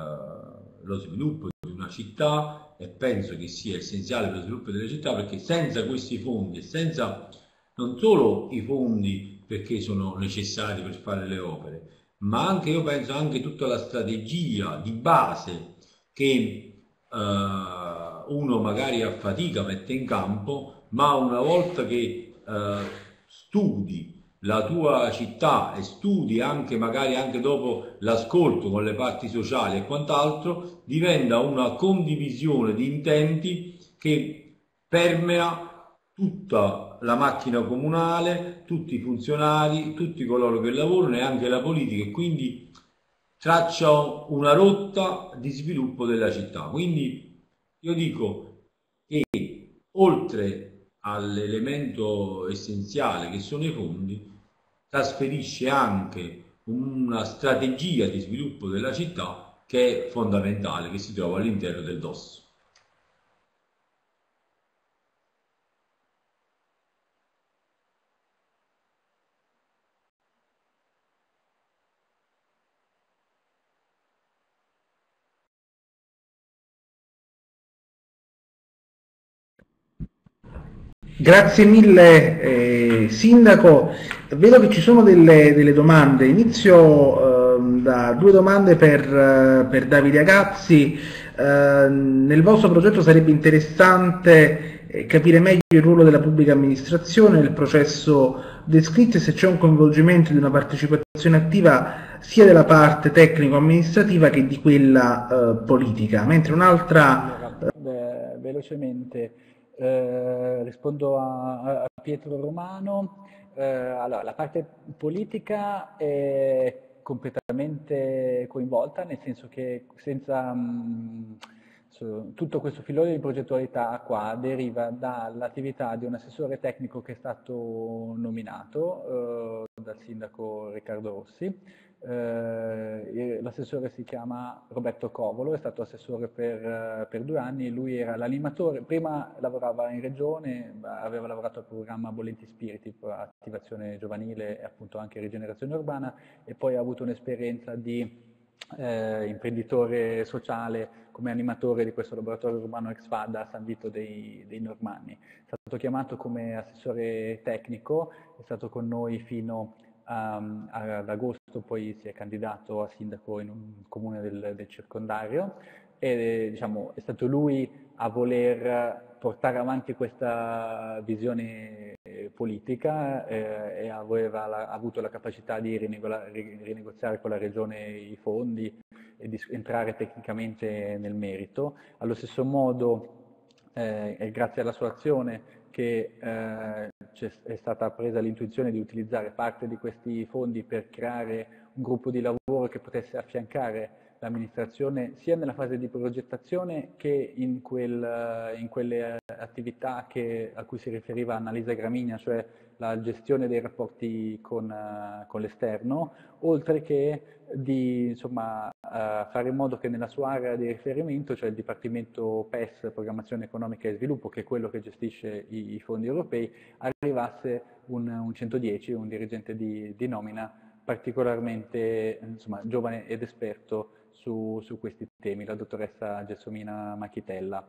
eh, lo sviluppo di una città, e penso che sia essenziale per lo sviluppo delle città, perché senza questi fondi e senza non solo i fondi perché sono necessari per fare le opere, ma anche, io penso, anche tutta la strategia di base che uh, uno magari a fatica mette in campo, ma una volta che uh, studi la tua città e studi anche magari anche dopo l'ascolto con le parti sociali e quant'altro, diventa una condivisione di intenti che permea tutta la macchina comunale, tutti i funzionari, tutti coloro che lavorano e anche la politica, e quindi traccia una rotta di sviluppo della città. Quindi io dico che oltre all'elemento essenziale che sono i fondi, trasferisce anche una strategia di sviluppo della città che è fondamentale, che si trova all'interno del D O S. Grazie mille eh, Sindaco. vedo che ci sono delle, delle domande. Inizio eh, da due domande per, eh, per Davide Agazzi. Eh, nel vostro progetto sarebbe interessante eh, capire meglio il ruolo della pubblica amministrazione nel processo descritto e se c'è un coinvolgimento di una partecipazione attiva sia della parte tecnico-amministrativa che di quella eh, politica. Mentre un'altra... Allora, beh, velocemente eh, rispondo a, a Pietro Romano. Eh, allora, la parte politica è completamente coinvolta, nel senso che senza mh, so, tutto questo filone di progettualità qua deriva dall'attività di un assessore tecnico che è stato nominato eh, dal sindaco Riccardo Rossi. Eh, l'assessore si chiama Roberto Covolo, è stato assessore per, per due anni, lui era l'animatore, prima lavorava in regione, aveva lavorato al programma Volenti Spiriti, attivazione giovanile e appunto anche rigenerazione urbana, e poi ha avuto un'esperienza di eh, imprenditore sociale come animatore di questo laboratorio urbano ex Fada a San Vito dei, dei Normanni. È stato chiamato come assessore tecnico, è stato con noi fino Um, ad agosto, poi si è candidato a sindaco in un comune del, del circondario e diciamo, è stato lui a voler portare avanti questa visione politica eh, e aveva la, avuto la capacità di rinegoziare con la regione i fondi e di entrare tecnicamente nel merito. Allo stesso modo eh, è grazie alla sua azione che eh, è stata presa l'intuizione di utilizzare parte di questi fondi per creare un gruppo di lavoro che potesse affiancare l'amministrazione sia nella fase di progettazione che in, quel, in quelle attività che, a cui si riferiva Annalisa Gramigna, cioè la gestione dei rapporti con, uh, con l'esterno, oltre che di insomma, uh, fare in modo che nella sua area di riferimento, cioè il Dipartimento P E S, Programmazione Economica e Sviluppo, che è quello che gestisce i, i fondi europei, arrivasse un, un centodieci, un dirigente di, di nomina particolarmente insomma, giovane ed esperto su, su questi temi, la dottoressa Gelsomina Machitella.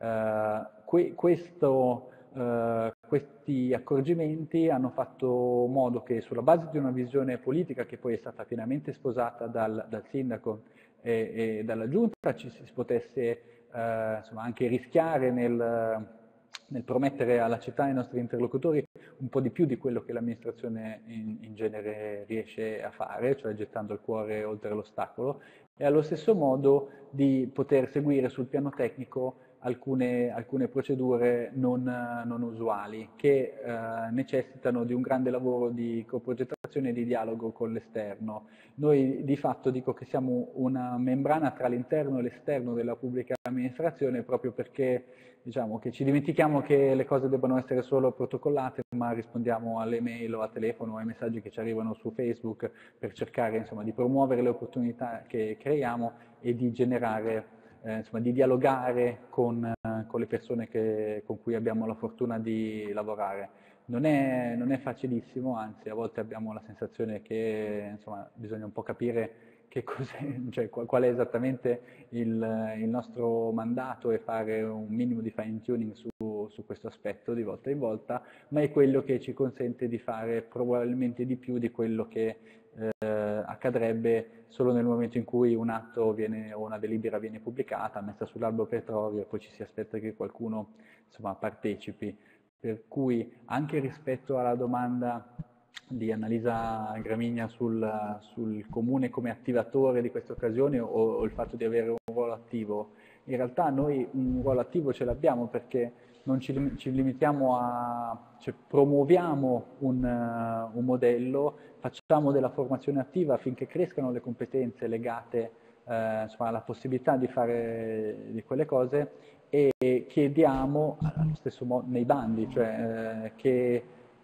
Uh, que, questo, uh, questi accorgimenti hanno fatto modo che sulla base di una visione politica che poi è stata pienamente sposata dal, dal sindaco e, e dalla giunta ci si potesse uh, insomma, anche rischiare nel, nel promettere alla città e ai nostri interlocutori un po' di più di quello che l'amministrazione in, in genere riesce a fare, cioè gettando il cuore oltre l'ostacolo, e allo stesso modo di poter seguire sul piano tecnico alcune, alcune procedure non, non usuali che eh, necessitano di un grande lavoro di coprogettazione e di dialogo con l'esterno. Noi di fatto dico che siamo una membrana tra l'interno e l'esterno della pubblica amministrazione proprio perché diciamo che ci dimentichiamo che le cose debbano essere solo protocollate, ma rispondiamo alle mail o a telefono o ai messaggi che ci arrivano su Facebook per cercare insomma, di promuovere le opportunità che creiamo e di generare, eh, insomma, di dialogare con, eh, con le persone che, con cui abbiamo la fortuna di lavorare. Non è, non è facilissimo, anzi a volte abbiamo la sensazione che insomma, bisogna un po' capire che cioè, qual è esattamente il, il nostro mandato e fare un minimo di fine tuning su, su questo aspetto di volta in volta, ma è quello che ci consente di fare probabilmente di più di quello che eh, accadrebbe solo nel momento in cui un atto viene, o una delibera viene pubblicata, messa sull'albo petrolio e poi ci si aspetta che qualcuno insomma, partecipi. Per cui anche rispetto alla domanda di Annalisa Gramigna sul, sul comune come attivatore di queste occasioni o, o il fatto di avere un ruolo attivo, in realtà noi un ruolo attivo ce l'abbiamo perché non ci, ci limitiamo a, cioè promuoviamo un, uh, un modello, facciamo della formazione attiva affinché crescano le competenze legate uh, insomma, alla possibilità di fare di quelle cose e chiediamo allo stesso modo nei bandi, cioè uh, che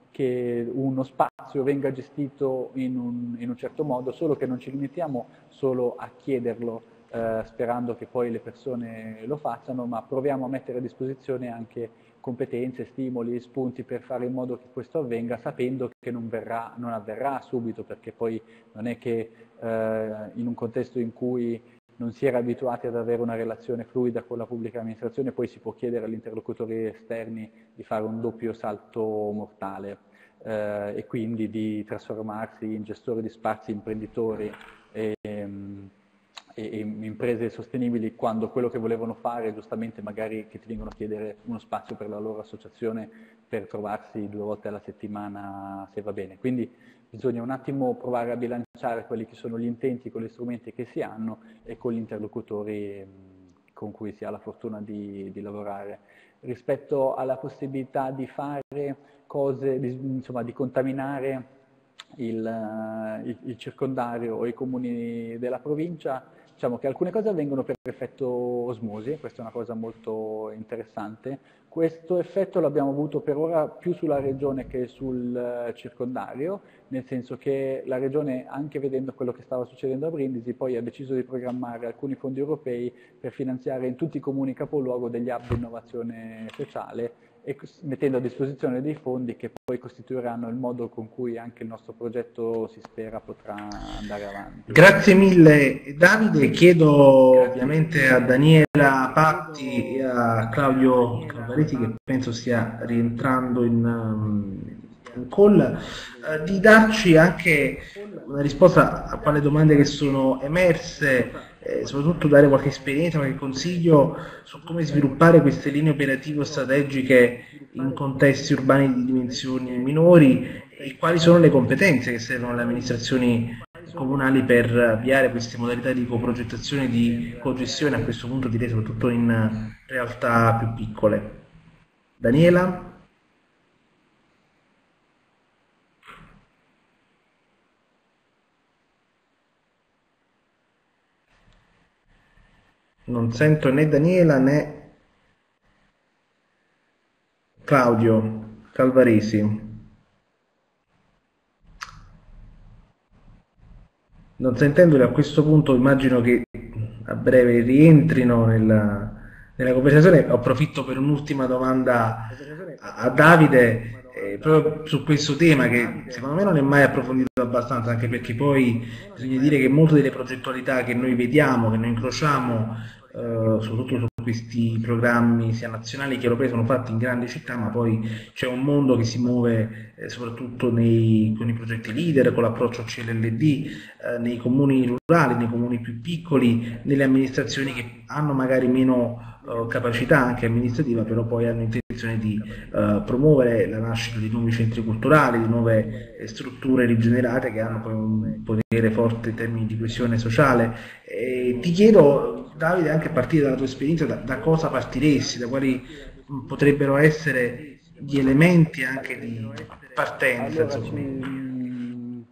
che uno spazio venga gestito in un, in un certo modo, solo che non ci limitiamo solo a chiederlo eh, sperando che poi le persone lo facciano, ma proviamo a mettere a disposizione anche competenze, stimoli, spunti per fare in modo che questo avvenga, sapendo che non, verrà, non avverrà subito, perché poi non è che eh, in un contesto in cui non si era abituati ad avere una relazione fluida con la pubblica amministrazione, poi si può chiedere agli interlocutori esterni di fare un doppio salto mortale. eh, e quindi di trasformarsi in gestori di spazi, imprenditori e, e, e imprese sostenibili, quando quello che volevano fare, giustamente magari che ti vengono a chiedere uno spazio per la loro associazione per trovarsi due volte alla settimana, se va bene. Quindi bisogna un attimo provare a bilanciare quelli che sono gli intenti con gli strumenti che si hanno e con gli interlocutori con cui si ha la fortuna di, di lavorare. Rispetto alla possibilità di fare cose, di, insomma, di contaminare il, il, il circondario o i comuni della provincia, diciamo che alcune cose avvengono per effetto osmosi, questa è una cosa molto interessante. Questo effetto l'abbiamo avuto per ora più sulla regione che sul circondario, nel senso che la regione, anche vedendo quello che stava succedendo a Brindisi, poi ha deciso di programmare alcuni fondi europei per finanziare in tutti i comuni capoluogo degli hub di innovazione sociale, e mettendo a disposizione dei fondi che poi costituiranno il modo con cui anche il nostro progetto, si spera, potrà andare avanti. Grazie mille Davide, chiedo ovviamente a Daniela Patti e a Claudio Calvaresi, che penso stia rientrando in, in call, eh, di darci anche una risposta a quelle domande che sono emerse, eh, soprattutto dare qualche esperienza, qualche consiglio su come sviluppare queste linee operative strategiche in contesti urbani di dimensioni minori e quali sono le competenze che servono alle amministrazioni comunali per avviare queste modalità di coprogettazione e di cogestione, a questo punto direi soprattutto in realtà più piccole. Daniela? Non sento né Daniela né Claudio Calvaresi. Non sentendoli, a questo punto immagino che a breve rientrino nella, nella conversazione. Approfitto per un'ultima domanda a, a Davide, eh, proprio su questo tema che secondo me non è mai approfondito abbastanza, anche perché poi bisogna dire che molte delle progettualità che noi vediamo, che noi incrociamo, eh, soprattutto su questi programmi sia nazionali che europei, sono fatti in grandi città, ma poi c'è un mondo che si muove eh, soprattutto nei, con i progetti leader, con l'approccio C L L D, eh, nei comuni rurali, nei comuni più piccoli, nelle amministrazioni che hanno magari meno eh, capacità anche amministrativa, però poi hanno intenzione di eh, promuovere la nascita di nuovi centri culturali, di nuove eh, strutture rigenerate che hanno poi un potere forte in termini di coesione sociale. E ti chiedo, Davide, anche a partire dalla tua esperienza, da, da cosa partiresti, da quali mh, potrebbero essere gli elementi anche di partenza? Allora, ci...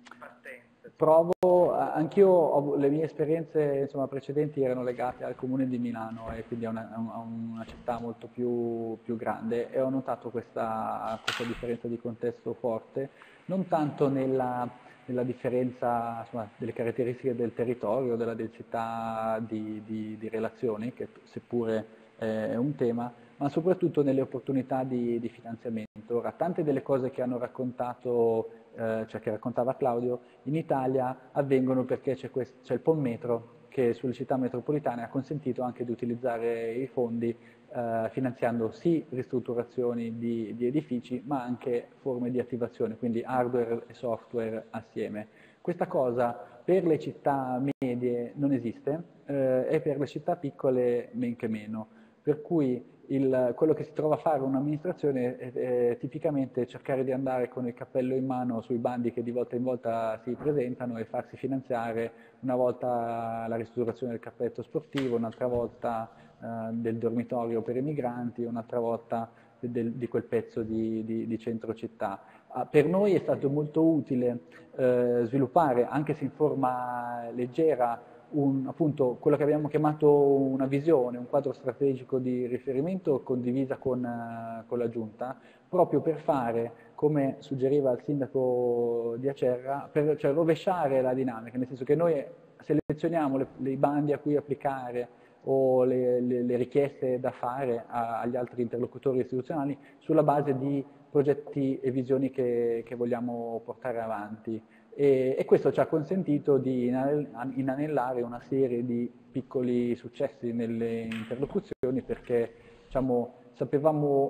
provo, anch'io le mie esperienze insomma, precedenti erano legate al comune di Milano e quindi a una, a una città molto più, più grande, e ho notato questa, questa differenza di contesto forte, non tanto nella... nella differenza insomma, delle caratteristiche del territorio, della densità di, di, di relazioni, che seppure è un tema, ma soprattutto nelle opportunità di, di finanziamento. Ora, tante delle cose che hanno raccontato, eh, cioè che raccontava Claudio, in Italia avvengono perché c'è il Ponmetro, che sulle città metropolitane ha consentito anche di utilizzare i fondi eh, finanziando sì ristrutturazioni di, di edifici, ma anche forme di attivazione, quindi hardware e software assieme. Questa cosa per le città medie non esiste eh, e per le città piccole men che meno, per cui il, quello che si trova a fare un'amministrazione è, è tipicamente cercare di andare con il cappello in mano sui bandi che di volta in volta si presentano e farsi finanziare una volta la ristrutturazione del cappelletto sportivo, un'altra volta eh, del dormitorio per i migranti, un'altra volta de, de, di quel pezzo di, di, di centro città. Ah, per noi è stato molto utile eh, sviluppare, anche se in forma leggera, Un, appunto quello che abbiamo chiamato una visione, un quadro strategico di riferimento condivisa con, uh, con la Giunta, proprio per fare, come suggeriva il sindaco di Acerra, per cioè, rovesciare la dinamica, nel senso che noi selezioniamo le, le bandi a cui applicare o le, le, le richieste da fare a, agli altri interlocutori istituzionali sulla base di progetti e visioni che, che vogliamo portare avanti. E, e questo ci ha consentito di inanellare una serie di piccoli successi nelle interlocuzioni, perché diciamo, sapevamo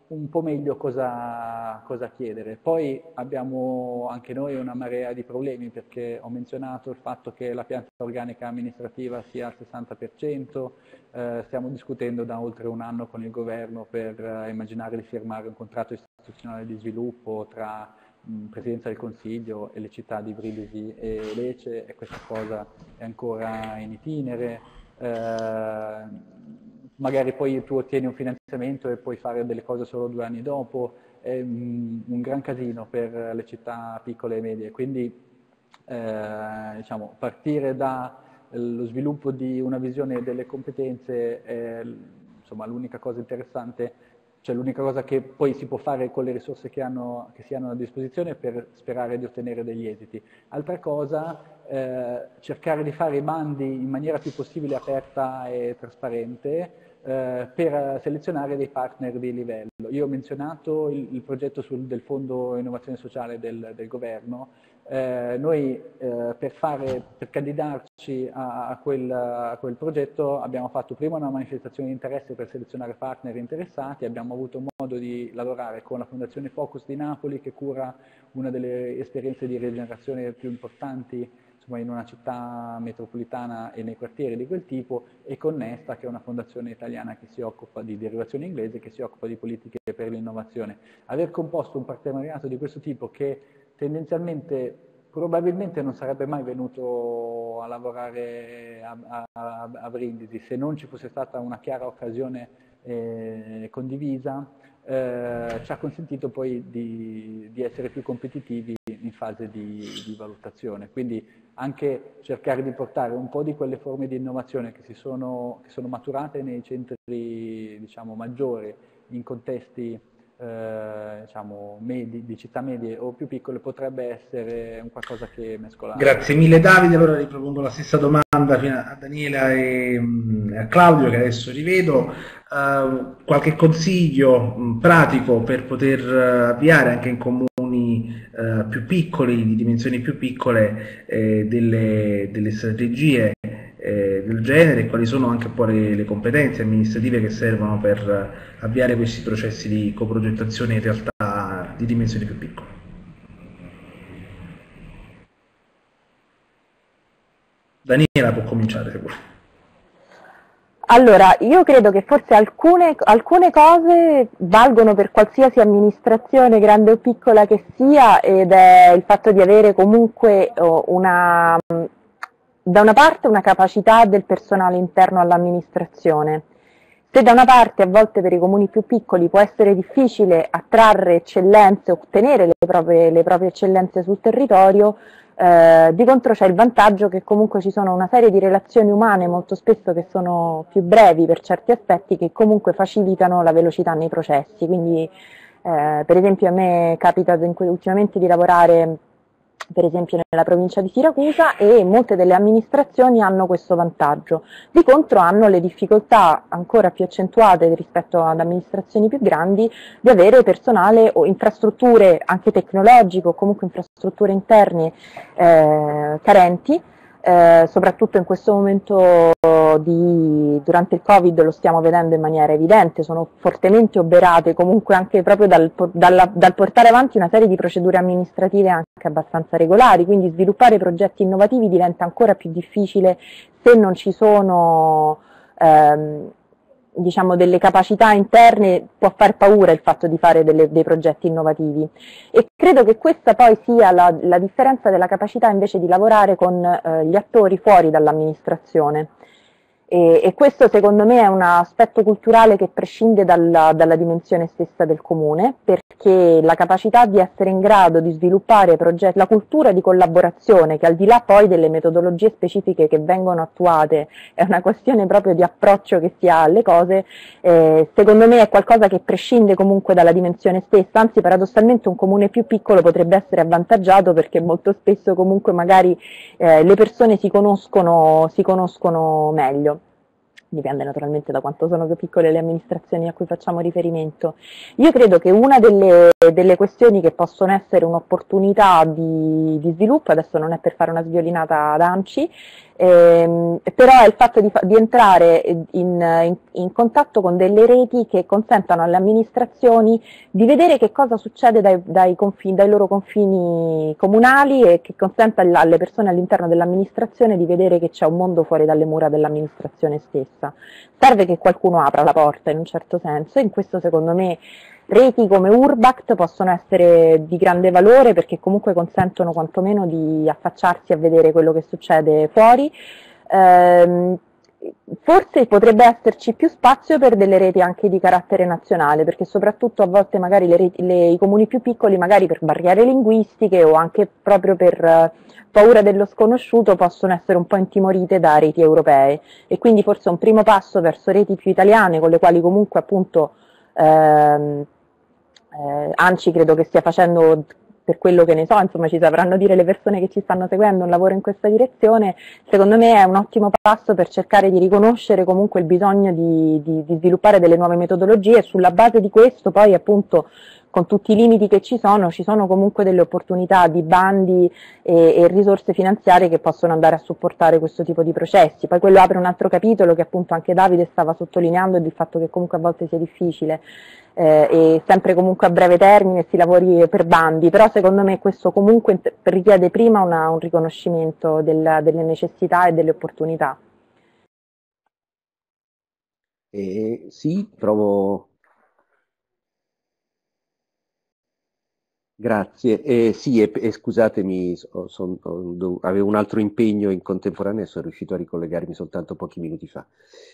un po' meglio cosa, cosa chiedere. Poi abbiamo anche noi una marea di problemi, perché ho menzionato il fatto che la pianta organica amministrativa sia al sessanta per cento, eh, stiamo discutendo da oltre un anno con il governo per eh, immaginare di firmare un contratto istituzionale di sviluppo tra mh, Presidenza del Consiglio e le città di Brindisi e Lecce, e questa cosa è ancora in itinere. Eh, magari poi tu ottieni un finanziamento e puoi fare delle cose solo due anni dopo, è un, un gran casino per le città piccole e medie, quindi eh, diciamo, partire dallo sviluppo di una visione delle competenze è insomma, l'unica cosa interessante, cioè l'unica cosa che poi si può fare con le risorse che, hanno, che si hanno a disposizione per sperare di ottenere degli esiti. Altra cosa, eh, cercare di fare i bandi in maniera più possibile aperta e trasparente, eh, per selezionare dei partner di livello. Io ho menzionato il, il progetto sul, del Fondo Innovazione Sociale del, del governo. Eh, noi eh, per, fare, per candidarci a, a, quel, a quel progetto abbiamo fatto prima una manifestazione di interesse per selezionare partner interessati, abbiamo avuto modo di lavorare con la Fondazione Focus di Napoli, che cura una delle esperienze di rigenerazione più importanti insomma, in una città metropolitana e nei quartieri di quel tipo, e con Nesta, che è una fondazione italiana che si occupa di derivazione inglese, che si occupa di politiche per l'innovazione. Aver composto un partenariato di questo tipo, che tendenzialmente probabilmente non sarebbe mai venuto a lavorare a, a, a Brindisi se non ci fosse stata una chiara occasione eh, condivisa, eh, ci ha consentito poi di, di essere più competitivi in fase di, di valutazione. Quindi anche cercare di portare un po' di quelle forme di innovazione che, si sono, che sono maturate nei centri diciamo, maggiori, in contesti Eh, diciamo medi, di città medie o più piccole, potrebbe essere un qualcosa che mescolare. Grazie mille Davide, allora ripropongo la stessa domanda a Daniela e a Claudio, che adesso rivedo. Uh, qualche consiglio mh, pratico per poter uh, avviare anche in comuni uh, più piccoli, di dimensioni più piccole, eh, delle, delle strategie eh, del genere, quali sono anche poi le competenze amministrative che servono per uh, avviare questi processi di coprogettazione in realtà di dimensioni più piccole. Daniela può cominciare se vuole. Allora, io credo che forse alcune, alcune cose valgono per qualsiasi amministrazione, grande o piccola che sia, ed è il fatto di avere comunque una, da una parte una capacità del personale interno all'amministrazione. Se da una parte a volte per i comuni più piccoli può essere difficile attrarre eccellenze, ottenere le proprie, le proprie eccellenze sul territorio, Eh, di contro c'è il vantaggio che comunque ci sono una serie di relazioni umane molto spesso che sono più brevi per certi aspetti, che comunque facilitano la velocità nei processi. Quindi eh, per esempio a me capita ultimamente di lavorare per esempio nella provincia di Siracusa, e molte delle amministrazioni hanno questo vantaggio. Di contro hanno le difficoltà ancora più accentuate rispetto ad amministrazioni più grandi di avere personale o infrastrutture anche tecnologiche o comunque infrastrutture interne eh, carenti. Eh, soprattutto in questo momento di, durante il Covid lo stiamo vedendo in maniera evidente, sono fortemente oberate comunque anche proprio dal, dalla, dal portare avanti una serie di procedure amministrative anche abbastanza regolari, quindi sviluppare progetti innovativi diventa ancora più difficile se non ci sono ehm, diciamo delle capacità interne. Può far paura il fatto di fare delle, dei progetti innovativi, e credo che questa poi sia la, la differenza della capacità invece di lavorare con eh, gli attori fuori dall'amministrazione. E, e questo secondo me è un aspetto culturale che prescinde dalla, dalla dimensione stessa del comune, perché la capacità di essere in grado di sviluppare progetti, la cultura di collaborazione, che al di là poi delle metodologie specifiche che vengono attuate, è una questione proprio di approccio che si ha alle cose, eh, secondo me è qualcosa che prescinde comunque dalla dimensione stessa, anzi paradossalmente un comune più piccolo potrebbe essere avvantaggiato, perché molto spesso comunque magari eh, le persone si conoscono, si conoscono meglio. Dipende naturalmente da quanto sono più piccole le amministrazioni a cui facciamo riferimento. Io credo che una delle, delle questioni che possono essere un'opportunità di, di sviluppo, adesso non è per fare una sviolinata ad ANCI, Ehm, però è il fatto di, di entrare in, in, in contatto con delle reti che consentano alle amministrazioni di vedere che cosa succede dai, dai, confini, dai loro confini comunali e che consenta alle persone all'interno dell'amministrazione di vedere che c'è un mondo fuori dalle mura dell'amministrazione stessa. Serve che qualcuno apra la porta in un certo senso, e in questo secondo me reti come Urbact possono essere di grande valore, perché comunque consentono quantomeno di affacciarsi a vedere quello che succede fuori. Ehm, forse potrebbe esserci più spazio per delle reti anche di carattere nazionale, perché soprattutto a volte magari le reti, le, i comuni più piccoli, magari per barriere linguistiche o anche proprio per eh, paura dello sconosciuto, possono essere un po' intimorite da reti europee, e quindi forse un primo passo verso reti più italiane, con le quali comunque appunto ehm, Eh, ANCI credo che stia facendo, per quello che ne so, insomma ci sapranno dire le persone che ci stanno seguendo, un lavoro in questa direzione. Secondo me è un ottimo passo per cercare di riconoscere comunque il bisogno di, di, di sviluppare delle nuove metodologie, e sulla base di questo poi appunto, con tutti i limiti che ci sono, ci sono comunque delle opportunità di bandi e, e risorse finanziarie che possono andare a supportare questo tipo di processi. Poi quello apre un altro capitolo che appunto anche Davide stava sottolineando, del fatto che comunque a volte sia difficile eh, e sempre comunque a breve termine si lavori per bandi, però secondo me questo comunque richiede prima una, un riconoscimento del, delle necessità e delle opportunità. Eh, sì, trovo... Grazie. Eh, sì, e, e scusatemi, so- son- ho- avevo un altro impegno in contemporanea e sono riuscito a ricollegarmi soltanto pochi minuti fa.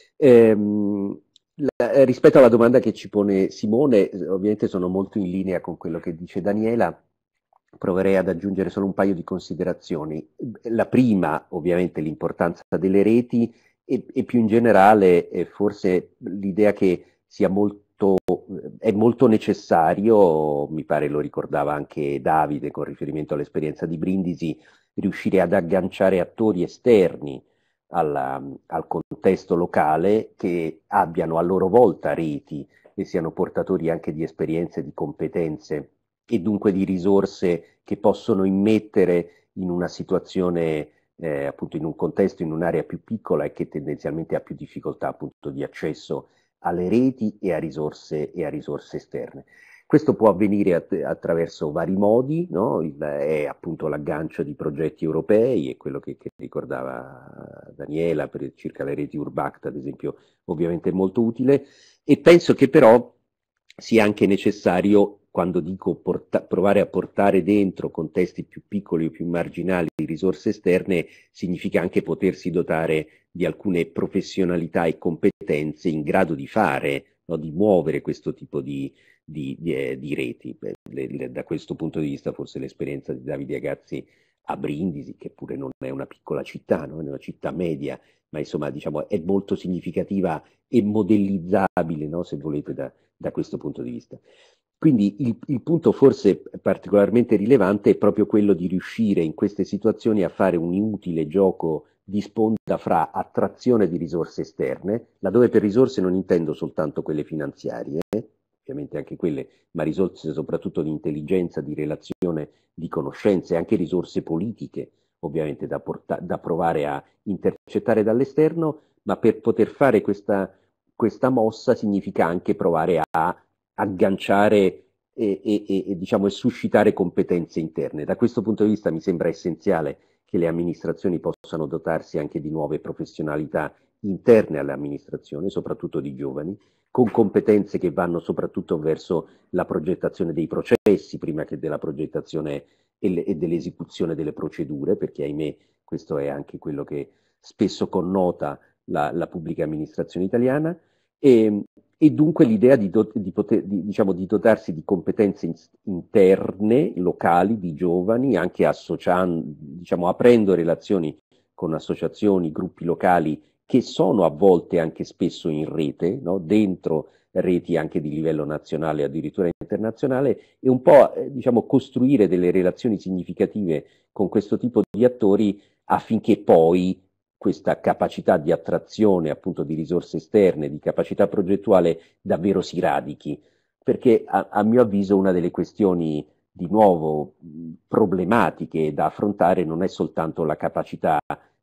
Ehm, la- rispetto alla domanda che ci pone Simone, eh, ovviamente sono molto in linea con quello che dice Daniela. Proverei ad aggiungere solo un paio di considerazioni. La prima, ovviamente, l'importanza delle reti, e, e più in generale, eh, forse l'idea che sia molto, è molto necessario, mi pare lo ricordava anche Davide con riferimento all'esperienza di Brindisi, riuscire ad agganciare attori esterni alla- al contesto locale, che abbiano a loro volta reti e siano portatori anche di esperienze e di competenze, e dunque di risorse che possono immettere in una situazione, eh, appunto in un contesto, in un'area più piccola e che tendenzialmente ha più difficoltà appunto di accesso alle reti e a risorse, e a risorse esterne. Questo può avvenire att- attraverso vari modi, no? Il- è appunto l'aggancio di progetti europei, e quello che, che ricordava Daniela per circa le reti Urbact, ad esempio, ovviamente è molto utile, e penso che però sia anche necessario, quando dico porta- provare a portare dentro contesti più piccoli o più marginali risorse esterne, significa anche potersi dotare di alcune professionalità e competenze in grado di fare, no, di muovere questo tipo di, di, di, eh, di reti. Beh, le, le, da questo punto di vista forse l'esperienza di Davide Agazzi a Brindisi, che pure non è una piccola città, no? È una città media, ma insomma diciamo è molto significativa e modellizzabile, no? Se volete, da, da questo punto di vista. Quindi il, il punto forse particolarmente rilevante è proprio quello di riuscire in queste situazioni a fare un inutile gioco di sponda fra attrazione di risorse esterne, laddove per risorse non intendo soltanto quelle finanziarie, eh, ovviamente anche quelle, ma risorse soprattutto di intelligenza, di relazione, di conoscenze, anche risorse politiche, ovviamente da, porta- da provare a intercettare dall'esterno, ma per poter fare questa, questa mossa significa anche provare a agganciare e, e, e, diciamo, e suscitare competenze interne. Da questo punto di vista mi sembra essenziale che le amministrazioni possano dotarsi anche di nuove professionalità interne alle amministrazioni, soprattutto di giovani, con competenze che vanno soprattutto verso la progettazione dei processi prima che della progettazione e, le, e dell'esecuzione delle procedure, perché ahimè questo è anche quello che spesso connota la, la pubblica amministrazione italiana. E, e dunque l'idea di, do, di, poter, di, diciamo, di dotarsi di competenze in, interne, locali, di giovani, anche associando, diciamo, aprendo relazioni con associazioni, gruppi locali che sono a volte anche spesso in rete, no? Dentro reti anche di livello nazionale, addirittura internazionale, e un po' eh, diciamo, costruire delle relazioni significative con questo tipo di attori, affinché poi questa capacità di attrazione appunto di risorse esterne, di capacità progettuale davvero si radichi, perché a, a mio avviso una delle questioni di nuovo problematiche da affrontare non è soltanto la capacità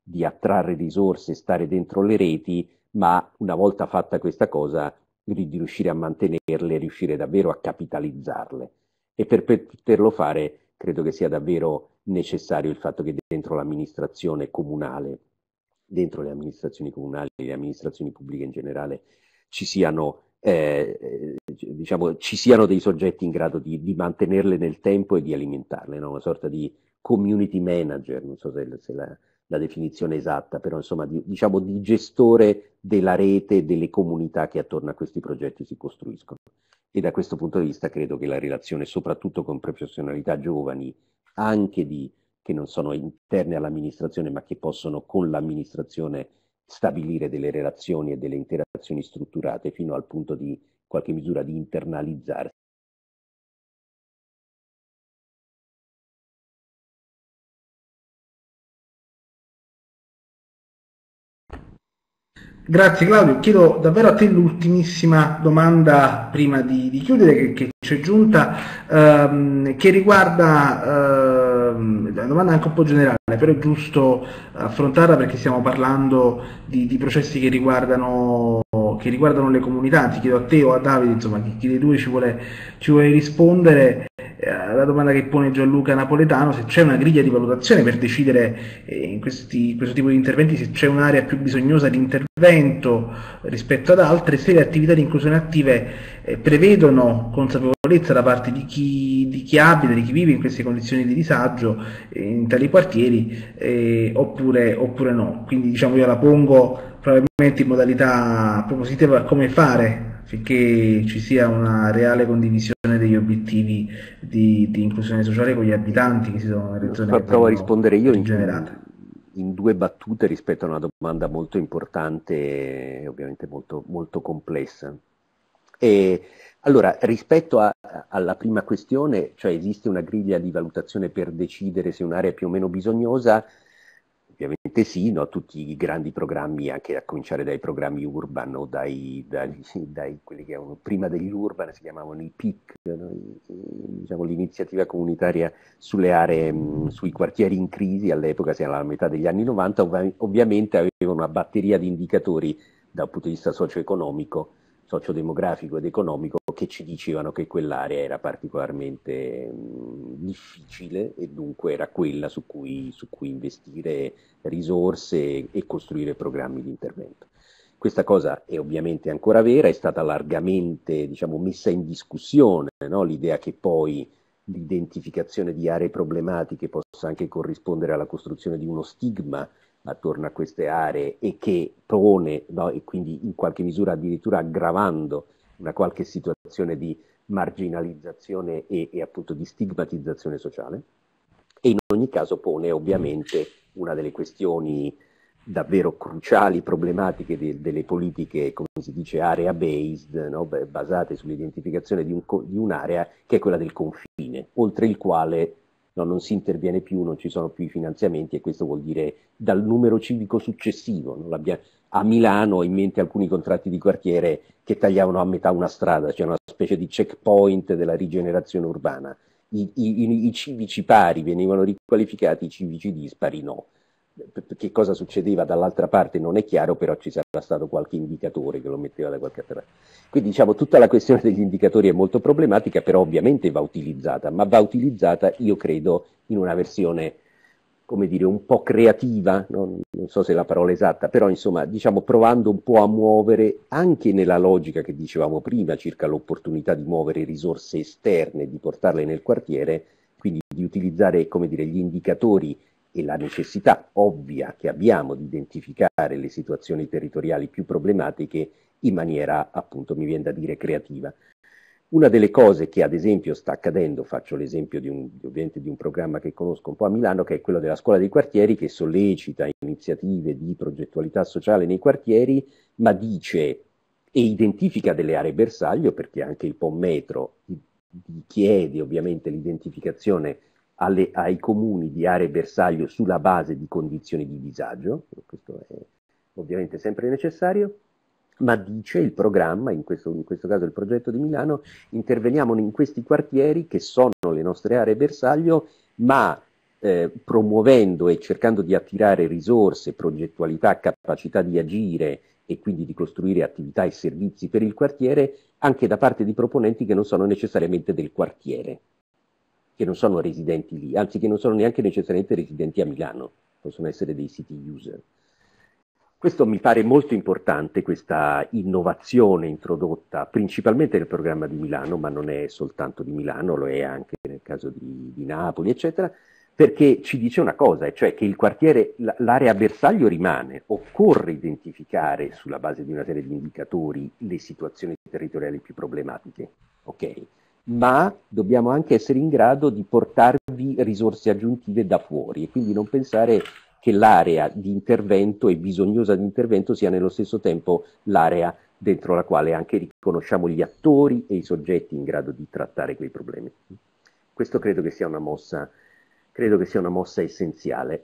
di attrarre risorse, stare dentro le reti, ma una volta fatta questa cosa di riuscire a mantenerle, riuscire davvero a capitalizzarle. E per poterlo fare credo che sia davvero necessario il fatto che dentro l'amministrazione comunale, dentro le amministrazioni comunali e le amministrazioni pubbliche in generale, ci siano, eh, diciamo, ci siano dei soggetti in grado di, di mantenerle nel tempo e di alimentarle, no? Una sorta di community manager, non so se, se la, la definizione esatta, però insomma di, diciamo di gestore della rete e delle comunità che attorno a questi progetti si costruiscono. E da questo punto di vista credo che la relazione, soprattutto con professionalità giovani, anche di, che non sono interne all'amministrazione, ma che possono con l'amministrazione stabilire delle relazioni e delle interazioni strutturate fino al punto di, in qualche misura, di internalizzarsi. Grazie Claudio, chiedo davvero a te l'ultimissima domanda prima di, di chiudere che, che ci è giunta, ehm, che riguarda, ehm, una domanda anche un po' generale, però è giusto affrontarla perché stiamo parlando di, di processi che riguardano, che riguardano le comunità. Ti chiedo a te o a Davide, insomma, chi, chi dei due ci vuole, ci vuole rispondere. La domanda che pone Gianluca Napoletano, se c'è una griglia di valutazione per decidere eh, in questi, questo tipo di interventi se c'è un'area più bisognosa di intervento rispetto ad altre, se le attività di inclusione attive eh, prevedono consapevolezza da parte di chi, di chi abita, di chi vive in queste condizioni di disagio eh, in tali quartieri eh, oppure, oppure no. Quindi diciamo io la pongo probabilmente in modalità propositiva, come fare affinché ci sia una reale condivisione degli obiettivi di, di inclusione sociale con gli abitanti che si sono nelle zone che provo a rispondere io in, generate. in due battute rispetto a una domanda molto importante e ovviamente molto, molto complessa. E, allora, rispetto a, alla prima questione, cioè esiste una griglia di valutazione per decidere se un'area è più o meno bisognosa? Ovviamente sì, no? Tutti i grandi programmi, anche a cominciare dai programmi urban o dai, dai, dai quelli che erano prima degli urban, si chiamavano i P I C, no? I, diciamo, l'iniziativa comunitaria sulle aree, mh, sui quartieri in crisi, all'epoca siamo alla metà degli anni novanta, ov- ovviamente avevano una batteria di indicatori dal punto di vista socio-economico, sociodemografico ed economico che ci dicevano che quell'area era particolarmente mh, difficile e dunque era quella su cui, su cui investire risorse e costruire programmi di intervento. Questa cosa è ovviamente ancora vera, è stata largamente, diciamo, messa in discussione, no? L'idea che poi l'identificazione di aree problematiche possa anche corrispondere alla costruzione di uno stigma attorno a queste aree e che pone, no? E quindi in qualche misura addirittura aggravando una qualche situazione di marginalizzazione e, e appunto di stigmatizzazione sociale. E in ogni caso pone ovviamente una delle questioni davvero cruciali, problematiche de, delle politiche, come si dice, area based, no? Basate sull'identificazione di, un, di un'area che è quella del confine, oltre il quale no, non si interviene più, non ci sono più i finanziamenti e questo vuol dire dal numero civico successivo. No? A Milano ho in mente alcuni contratti di quartiere che tagliavano a metà una strada, cioè una specie di checkpoint della rigenerazione urbana. I, i, i civici pari venivano riqualificati, i civici dispari no. Che cosa succedeva dall'altra parte non è chiaro, però ci sarà stato qualche indicatore che lo metteva da qualche altra parte. Quindi diciamo tutta la questione degli indicatori è molto problematica, però ovviamente va utilizzata, ma va utilizzata io credo in una versione, come dire, un po' creativa, non, non so se è la parola esatta, però insomma diciamo provando un po' a muovere anche nella logica che dicevamo prima circa l'opportunità di muovere risorse esterne, di portarle nel quartiere, quindi di utilizzare, come dire, gli indicatori e la necessità ovvia che abbiamo di identificare le situazioni territoriali più problematiche in maniera, appunto, mi viene da dire, creativa. Una delle cose che ad esempio sta accadendo, faccio l'esempio di un, ovviamente di un programma che conosco un po' a Milano, che è quello della scuola dei quartieri, che sollecita iniziative di progettualità sociale nei quartieri, ma dice e identifica delle aree bersaglio, perché anche il Pommetro chiede ovviamente l'identificazione Alle, ai comuni di aree bersaglio sulla base di condizioni di disagio, questo è ovviamente sempre necessario, ma dice il programma, in questo, in questo caso il progetto di Milano, interveniamo in questi quartieri che sono le nostre aree bersaglio, ma eh, promuovendo e cercando di attirare risorse, progettualità, capacità di agire e quindi di costruire attività e servizi per il quartiere anche da parte di proponenti che non sono necessariamente del quartiere, che non sono residenti lì, anzi che non sono neanche necessariamente residenti a Milano, possono essere dei city user. Questo mi pare molto importante, questa innovazione introdotta principalmente nel programma di Milano, ma non è soltanto di Milano, lo è anche nel caso di, di Napoli, eccetera, perché ci dice una cosa, e cioè che il quartiere, l'area bersaglio rimane, occorre identificare sulla base di una serie di indicatori le situazioni territoriali più problematiche, ok? Ma dobbiamo anche essere in grado di portarvi risorse aggiuntive da fuori e quindi non pensare che l'area di intervento e bisognosa di intervento sia nello stesso tempo l'area dentro la quale anche riconosciamo gli attori e i soggetti in grado di trattare quei problemi. Questo credo che sia una mossa, credo che sia una mossa essenziale.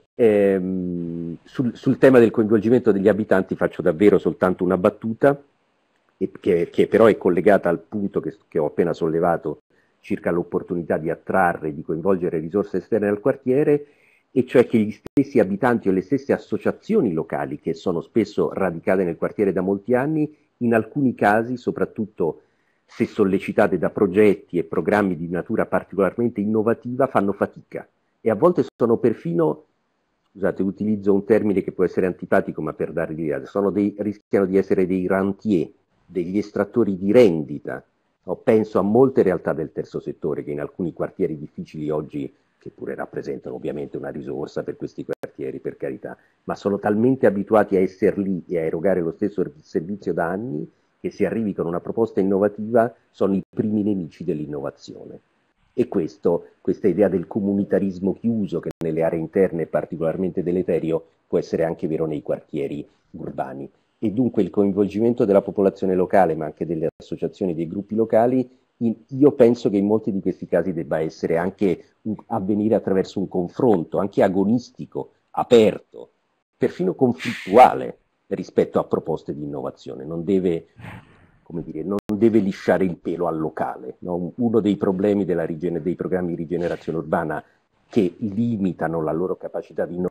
Ehm, sul, sul tema del coinvolgimento degli abitanti faccio davvero soltanto una battuta, e che, che però è collegata al punto che, che ho appena sollevato circa l'opportunità di attrarre e di coinvolgere risorse esterne al quartiere, e cioè che gli stessi abitanti o le stesse associazioni locali che sono spesso radicate nel quartiere da molti anni, in alcuni casi, soprattutto se sollecitate da progetti e programmi di natura particolarmente innovativa, fanno fatica e a volte sono perfino, scusate, utilizzo un termine che può essere antipatico ma per darvi l'idea, sono dei, rischiano di essere dei rentier, degli estrattori di rendita. No, penso a molte realtà del terzo settore che in alcuni quartieri difficili oggi, che pure rappresentano ovviamente una risorsa per questi quartieri, per carità, ma sono talmente abituati a essere lì e a erogare lo stesso servizio da anni che se arrivi con una proposta innovativa sono i primi nemici dell'innovazione. E questo, questa idea del comunitarismo chiuso, che nelle aree interne è particolarmente deleterio, può essere anche vero nei quartieri urbani. E dunque il coinvolgimento della popolazione locale, ma anche delle associazioni, dei gruppi locali, in, io penso che in molti di questi casi debba essere anche un, avvenire attraverso un confronto, anche agonistico, aperto, perfino conflittuale rispetto a proposte di innovazione. Non deve, come dire, non deve lisciare il pelo al locale. No? Uno dei problemi della rigen- dei programmi di rigenerazione urbana che limitano la loro capacità di innovazione.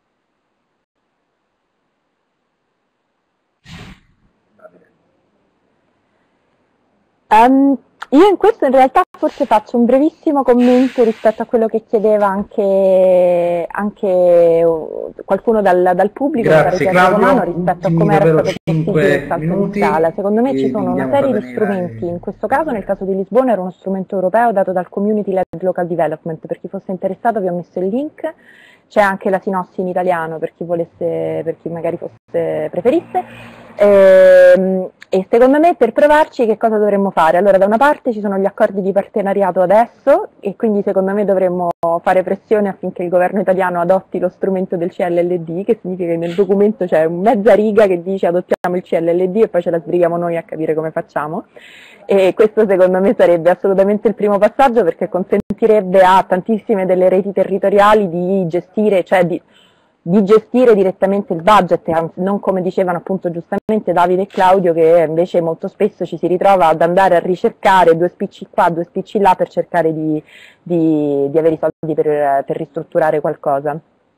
Um, io in questo in realtà forse faccio un brevissimo commento rispetto a quello che chiedeva anche, anche qualcuno dal, dal pubblico, Grazie Claudio, romano, rispetto a come era stato possibile il salto in scala. Secondo me ci sono una serie di strumenti, in questo caso nel caso di Lisbona era uno strumento europeo dato dal Community Led Local Development, per chi fosse interessato vi ho messo il link, c'è anche la sinossi in italiano per chi volesse, per chi magari fosse, preferisse. E, e secondo me per provarci che cosa dovremmo fare? Allora da una parte ci sono gli accordi di partenariato adesso e quindi secondo me dovremmo fare pressione affinché il governo italiano adotti lo strumento del C L L D, che significa che nel documento c'è mezza riga che dice adottiamo il C L L D e poi ce la sbrighiamo noi a capire come facciamo. E questo secondo me sarebbe assolutamente il primo passaggio, perché consentirebbe a tantissime delle reti territoriali di gestire, cioè di di gestire direttamente il budget, non come dicevano appunto giustamente Davide e Claudio, che invece molto spesso ci si ritrova ad andare a ricercare due spicci qua, due spicci là per cercare di, di, di avere i soldi per, per ristrutturare qualcosa.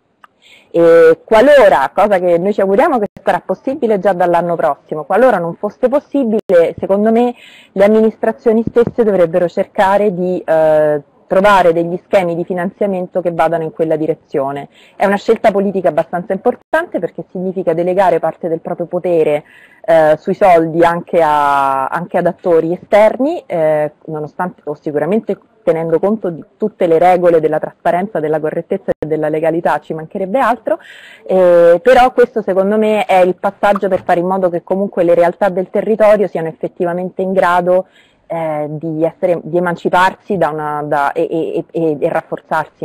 E qualora, cosa che noi ci auguriamo che sarà possibile già dall'anno prossimo, qualora non fosse possibile, secondo me le amministrazioni stesse dovrebbero cercare di eh, trovare degli schemi di finanziamento che vadano in quella direzione. È una scelta politica abbastanza importante, perché significa delegare parte del proprio potere eh, sui soldi anche, a, anche ad attori esterni, eh, nonostante o sicuramente tenendo conto di tutte le regole della trasparenza, della correttezza e della legalità, ci mancherebbe altro, eh, però questo secondo me è il passaggio per fare in modo che comunque le realtà del territorio siano effettivamente in grado Eh, di, essere, di emanciparsi da una, da, e, e, e, e rafforzarsi.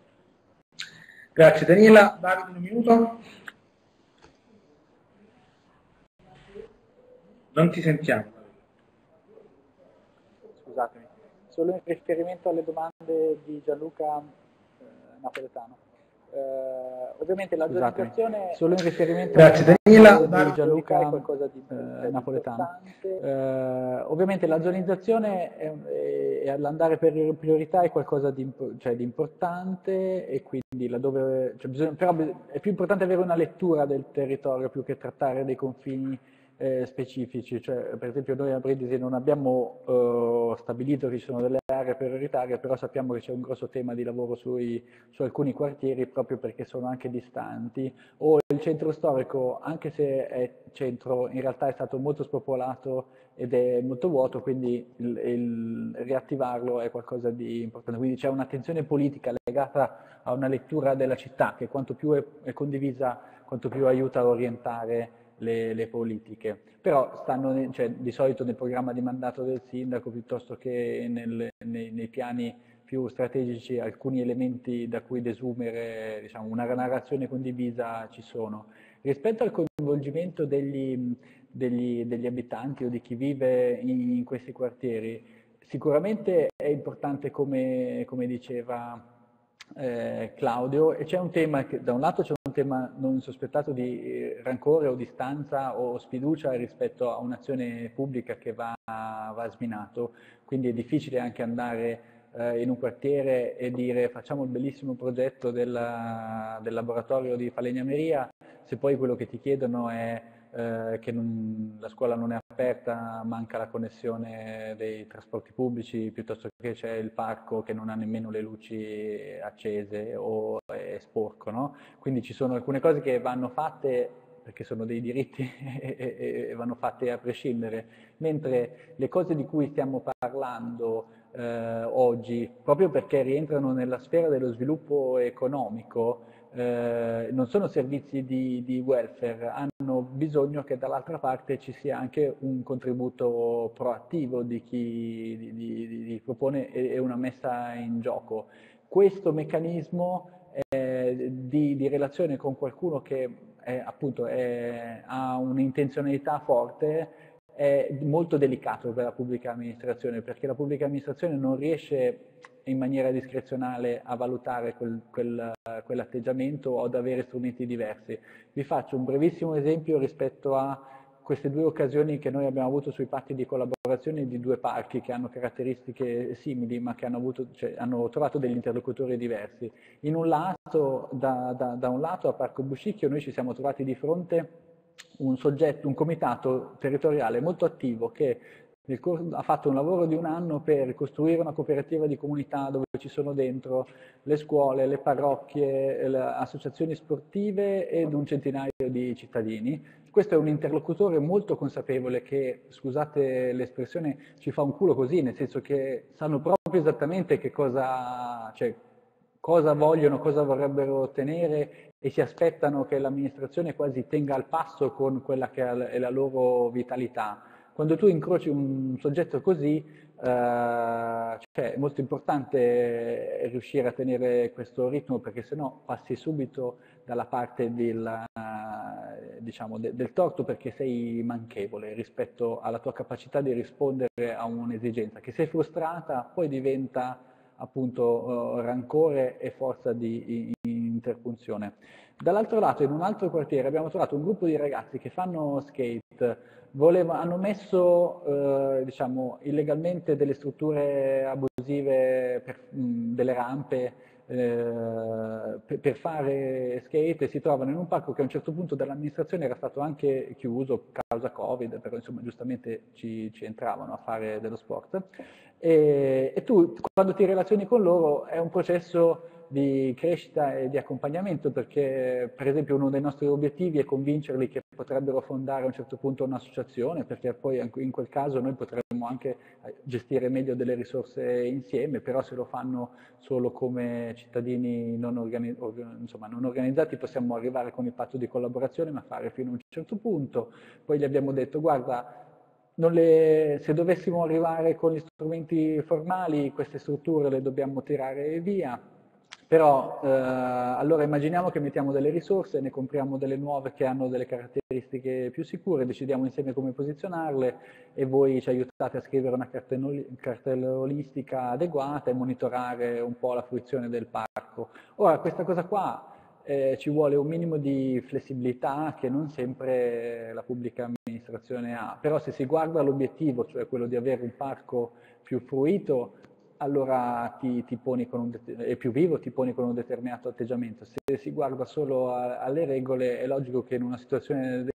Grazie Daniela. Davide, un minuto. Non ti sentiamo. Scusatemi, solo in riferimento alle domande di Gianluca eh, Napoletano. Eh, ovviamente la zonizzazione, solo in riferimento Grazie Daniela. di Gianluca è qualcosa di eh, napoletano. Eh, ovviamente la zonizzazione è, è, è l'andare per priorità è qualcosa di, cioè, di importante, e quindi laddove, cioè bisogna, però è più importante avere una lettura del territorio più che trattare dei confini eh, specifici. Cioè, per esempio noi a Brindisi non abbiamo eh, stabilito che ci sono delle aree prioritarie, però sappiamo che c'è un grosso tema di lavoro sui, su alcuni quartieri proprio perché sono anche distanti, o il centro storico, anche se è centro, in realtà è stato molto spopolato ed è molto vuoto, quindi il, il riattivarlo è qualcosa di importante. Quindi c'è un'attenzione politica legata a una lettura della città che quanto più è, è condivisa, quanto più aiuta a orientare le, le politiche. Però stanno, cioè, di solito nel programma di mandato del sindaco piuttosto che nel, nei, nei piani più strategici alcuni elementi da cui desumere, diciamo, una narrazione condivisa ci sono. Rispetto al coinvolgimento degli, degli, degli abitanti o di chi vive in, in questi quartieri, sicuramente è importante, come, come diceva eh, Claudio, e c'è un tema che da un lato c'è un tema non sospettato di rancore o distanza o sfiducia rispetto a un'azione pubblica che va, va sminato, quindi è difficile anche andare eh, in un quartiere e dire facciamo il bellissimo progetto della, del laboratorio di falegnameria, se poi quello che ti chiedono è eh, che non, la scuola non è aperta, manca la connessione dei trasporti pubblici, piuttosto che c'è il parco che non ha nemmeno le luci accese o è sporco, no? Quindi ci sono alcune cose che vanno fatte perché sono dei diritti e, e, e vanno fatte a prescindere, mentre le cose di cui stiamo parlando eh, oggi, proprio perché rientrano nella sfera dello sviluppo economico, Eh, non sono servizi di, di welfare, hanno bisogno che dall'altra parte ci sia anche un contributo proattivo di chi di, di, di propone e, e una messa in gioco. Questo meccanismo eh, di, di relazione con qualcuno che è, appunto è, ha un'intenzionalità forte è molto delicato per la pubblica amministrazione, perché la pubblica amministrazione non riesce in maniera discrezionale a valutare quel, quel, quell'atteggiamento o ad avere strumenti diversi. Vi faccio un brevissimo esempio rispetto a queste due occasioni che noi abbiamo avuto sui patti di collaborazione di due parchi che hanno caratteristiche simili ma che hanno, avuto, cioè, hanno trovato degli interlocutori diversi. In un lato, da, da, da un lato a Parco Buscicchio noi ci siamo trovati di fronte un soggetto, un comitato territoriale molto attivo che nel corso, ha fatto un lavoro di un anno per costruire una cooperativa di comunità dove ci sono dentro le scuole, le parrocchie, le associazioni sportive ed un centinaio di cittadini. Questo è un interlocutore molto consapevole che, scusate l'espressione, ci fa un culo così, nel senso che sanno proprio esattamente che cosa, cioè, cosa vogliono, cosa vorrebbero ottenere e si aspettano che l'amministrazione quasi tenga al passo con quella che è la loro vitalità. Quando tu incroci un soggetto così, eh, cioè, è molto importante riuscire a tenere questo ritmo, perché sennò passi subito dalla parte del, diciamo, de, del torto, perché sei manchevole rispetto alla tua capacità di rispondere a un'esigenza, che se frustrata poi diventa appunto uh, rancore e forza di, di interpunzione. Dall'altro lato, in un altro quartiere, abbiamo trovato un gruppo di ragazzi che fanno skate. Voleva, hanno messo eh, diciamo, illegalmente delle strutture abusive, per, mh, delle rampe eh, per, per fare skate e si trovano in un parco che a un certo punto dall'amministrazione era stato anche chiuso causa Covid, però insomma giustamente ci, ci entravano a fare dello sport. E, e tu quando ti relazioni con loro è un processo di crescita e di accompagnamento, perché per esempio uno dei nostri obiettivi è convincerli che potrebbero fondare a un certo punto un'associazione, perché poi in quel caso noi potremmo anche gestire meglio delle risorse insieme, però se lo fanno solo come cittadini non, organi insomma, non organizzati possiamo arrivare con il patto di collaborazione ma fare fino a un certo punto. Poi gli abbiamo detto guarda, non le, se dovessimo arrivare con gli strumenti formali queste strutture le dobbiamo tirare via. Però eh, allora immaginiamo che mettiamo delle risorse, ne compriamo delle nuove che hanno delle caratteristiche più sicure, decidiamo insieme come posizionarle e voi ci aiutate a scrivere una cartellonistica adeguata e monitorare un po' la fruizione del parco. Ora questa cosa qua eh, ci vuole un minimo di flessibilità che non sempre la pubblica amministrazione ha, però se si guarda l'obiettivo, cioè quello di avere un parco più fruito, allora ti, ti poni con un è più vivo, ti poni con un determinato atteggiamento. Se si guarda solo a, alle regole, è logico che in una situazione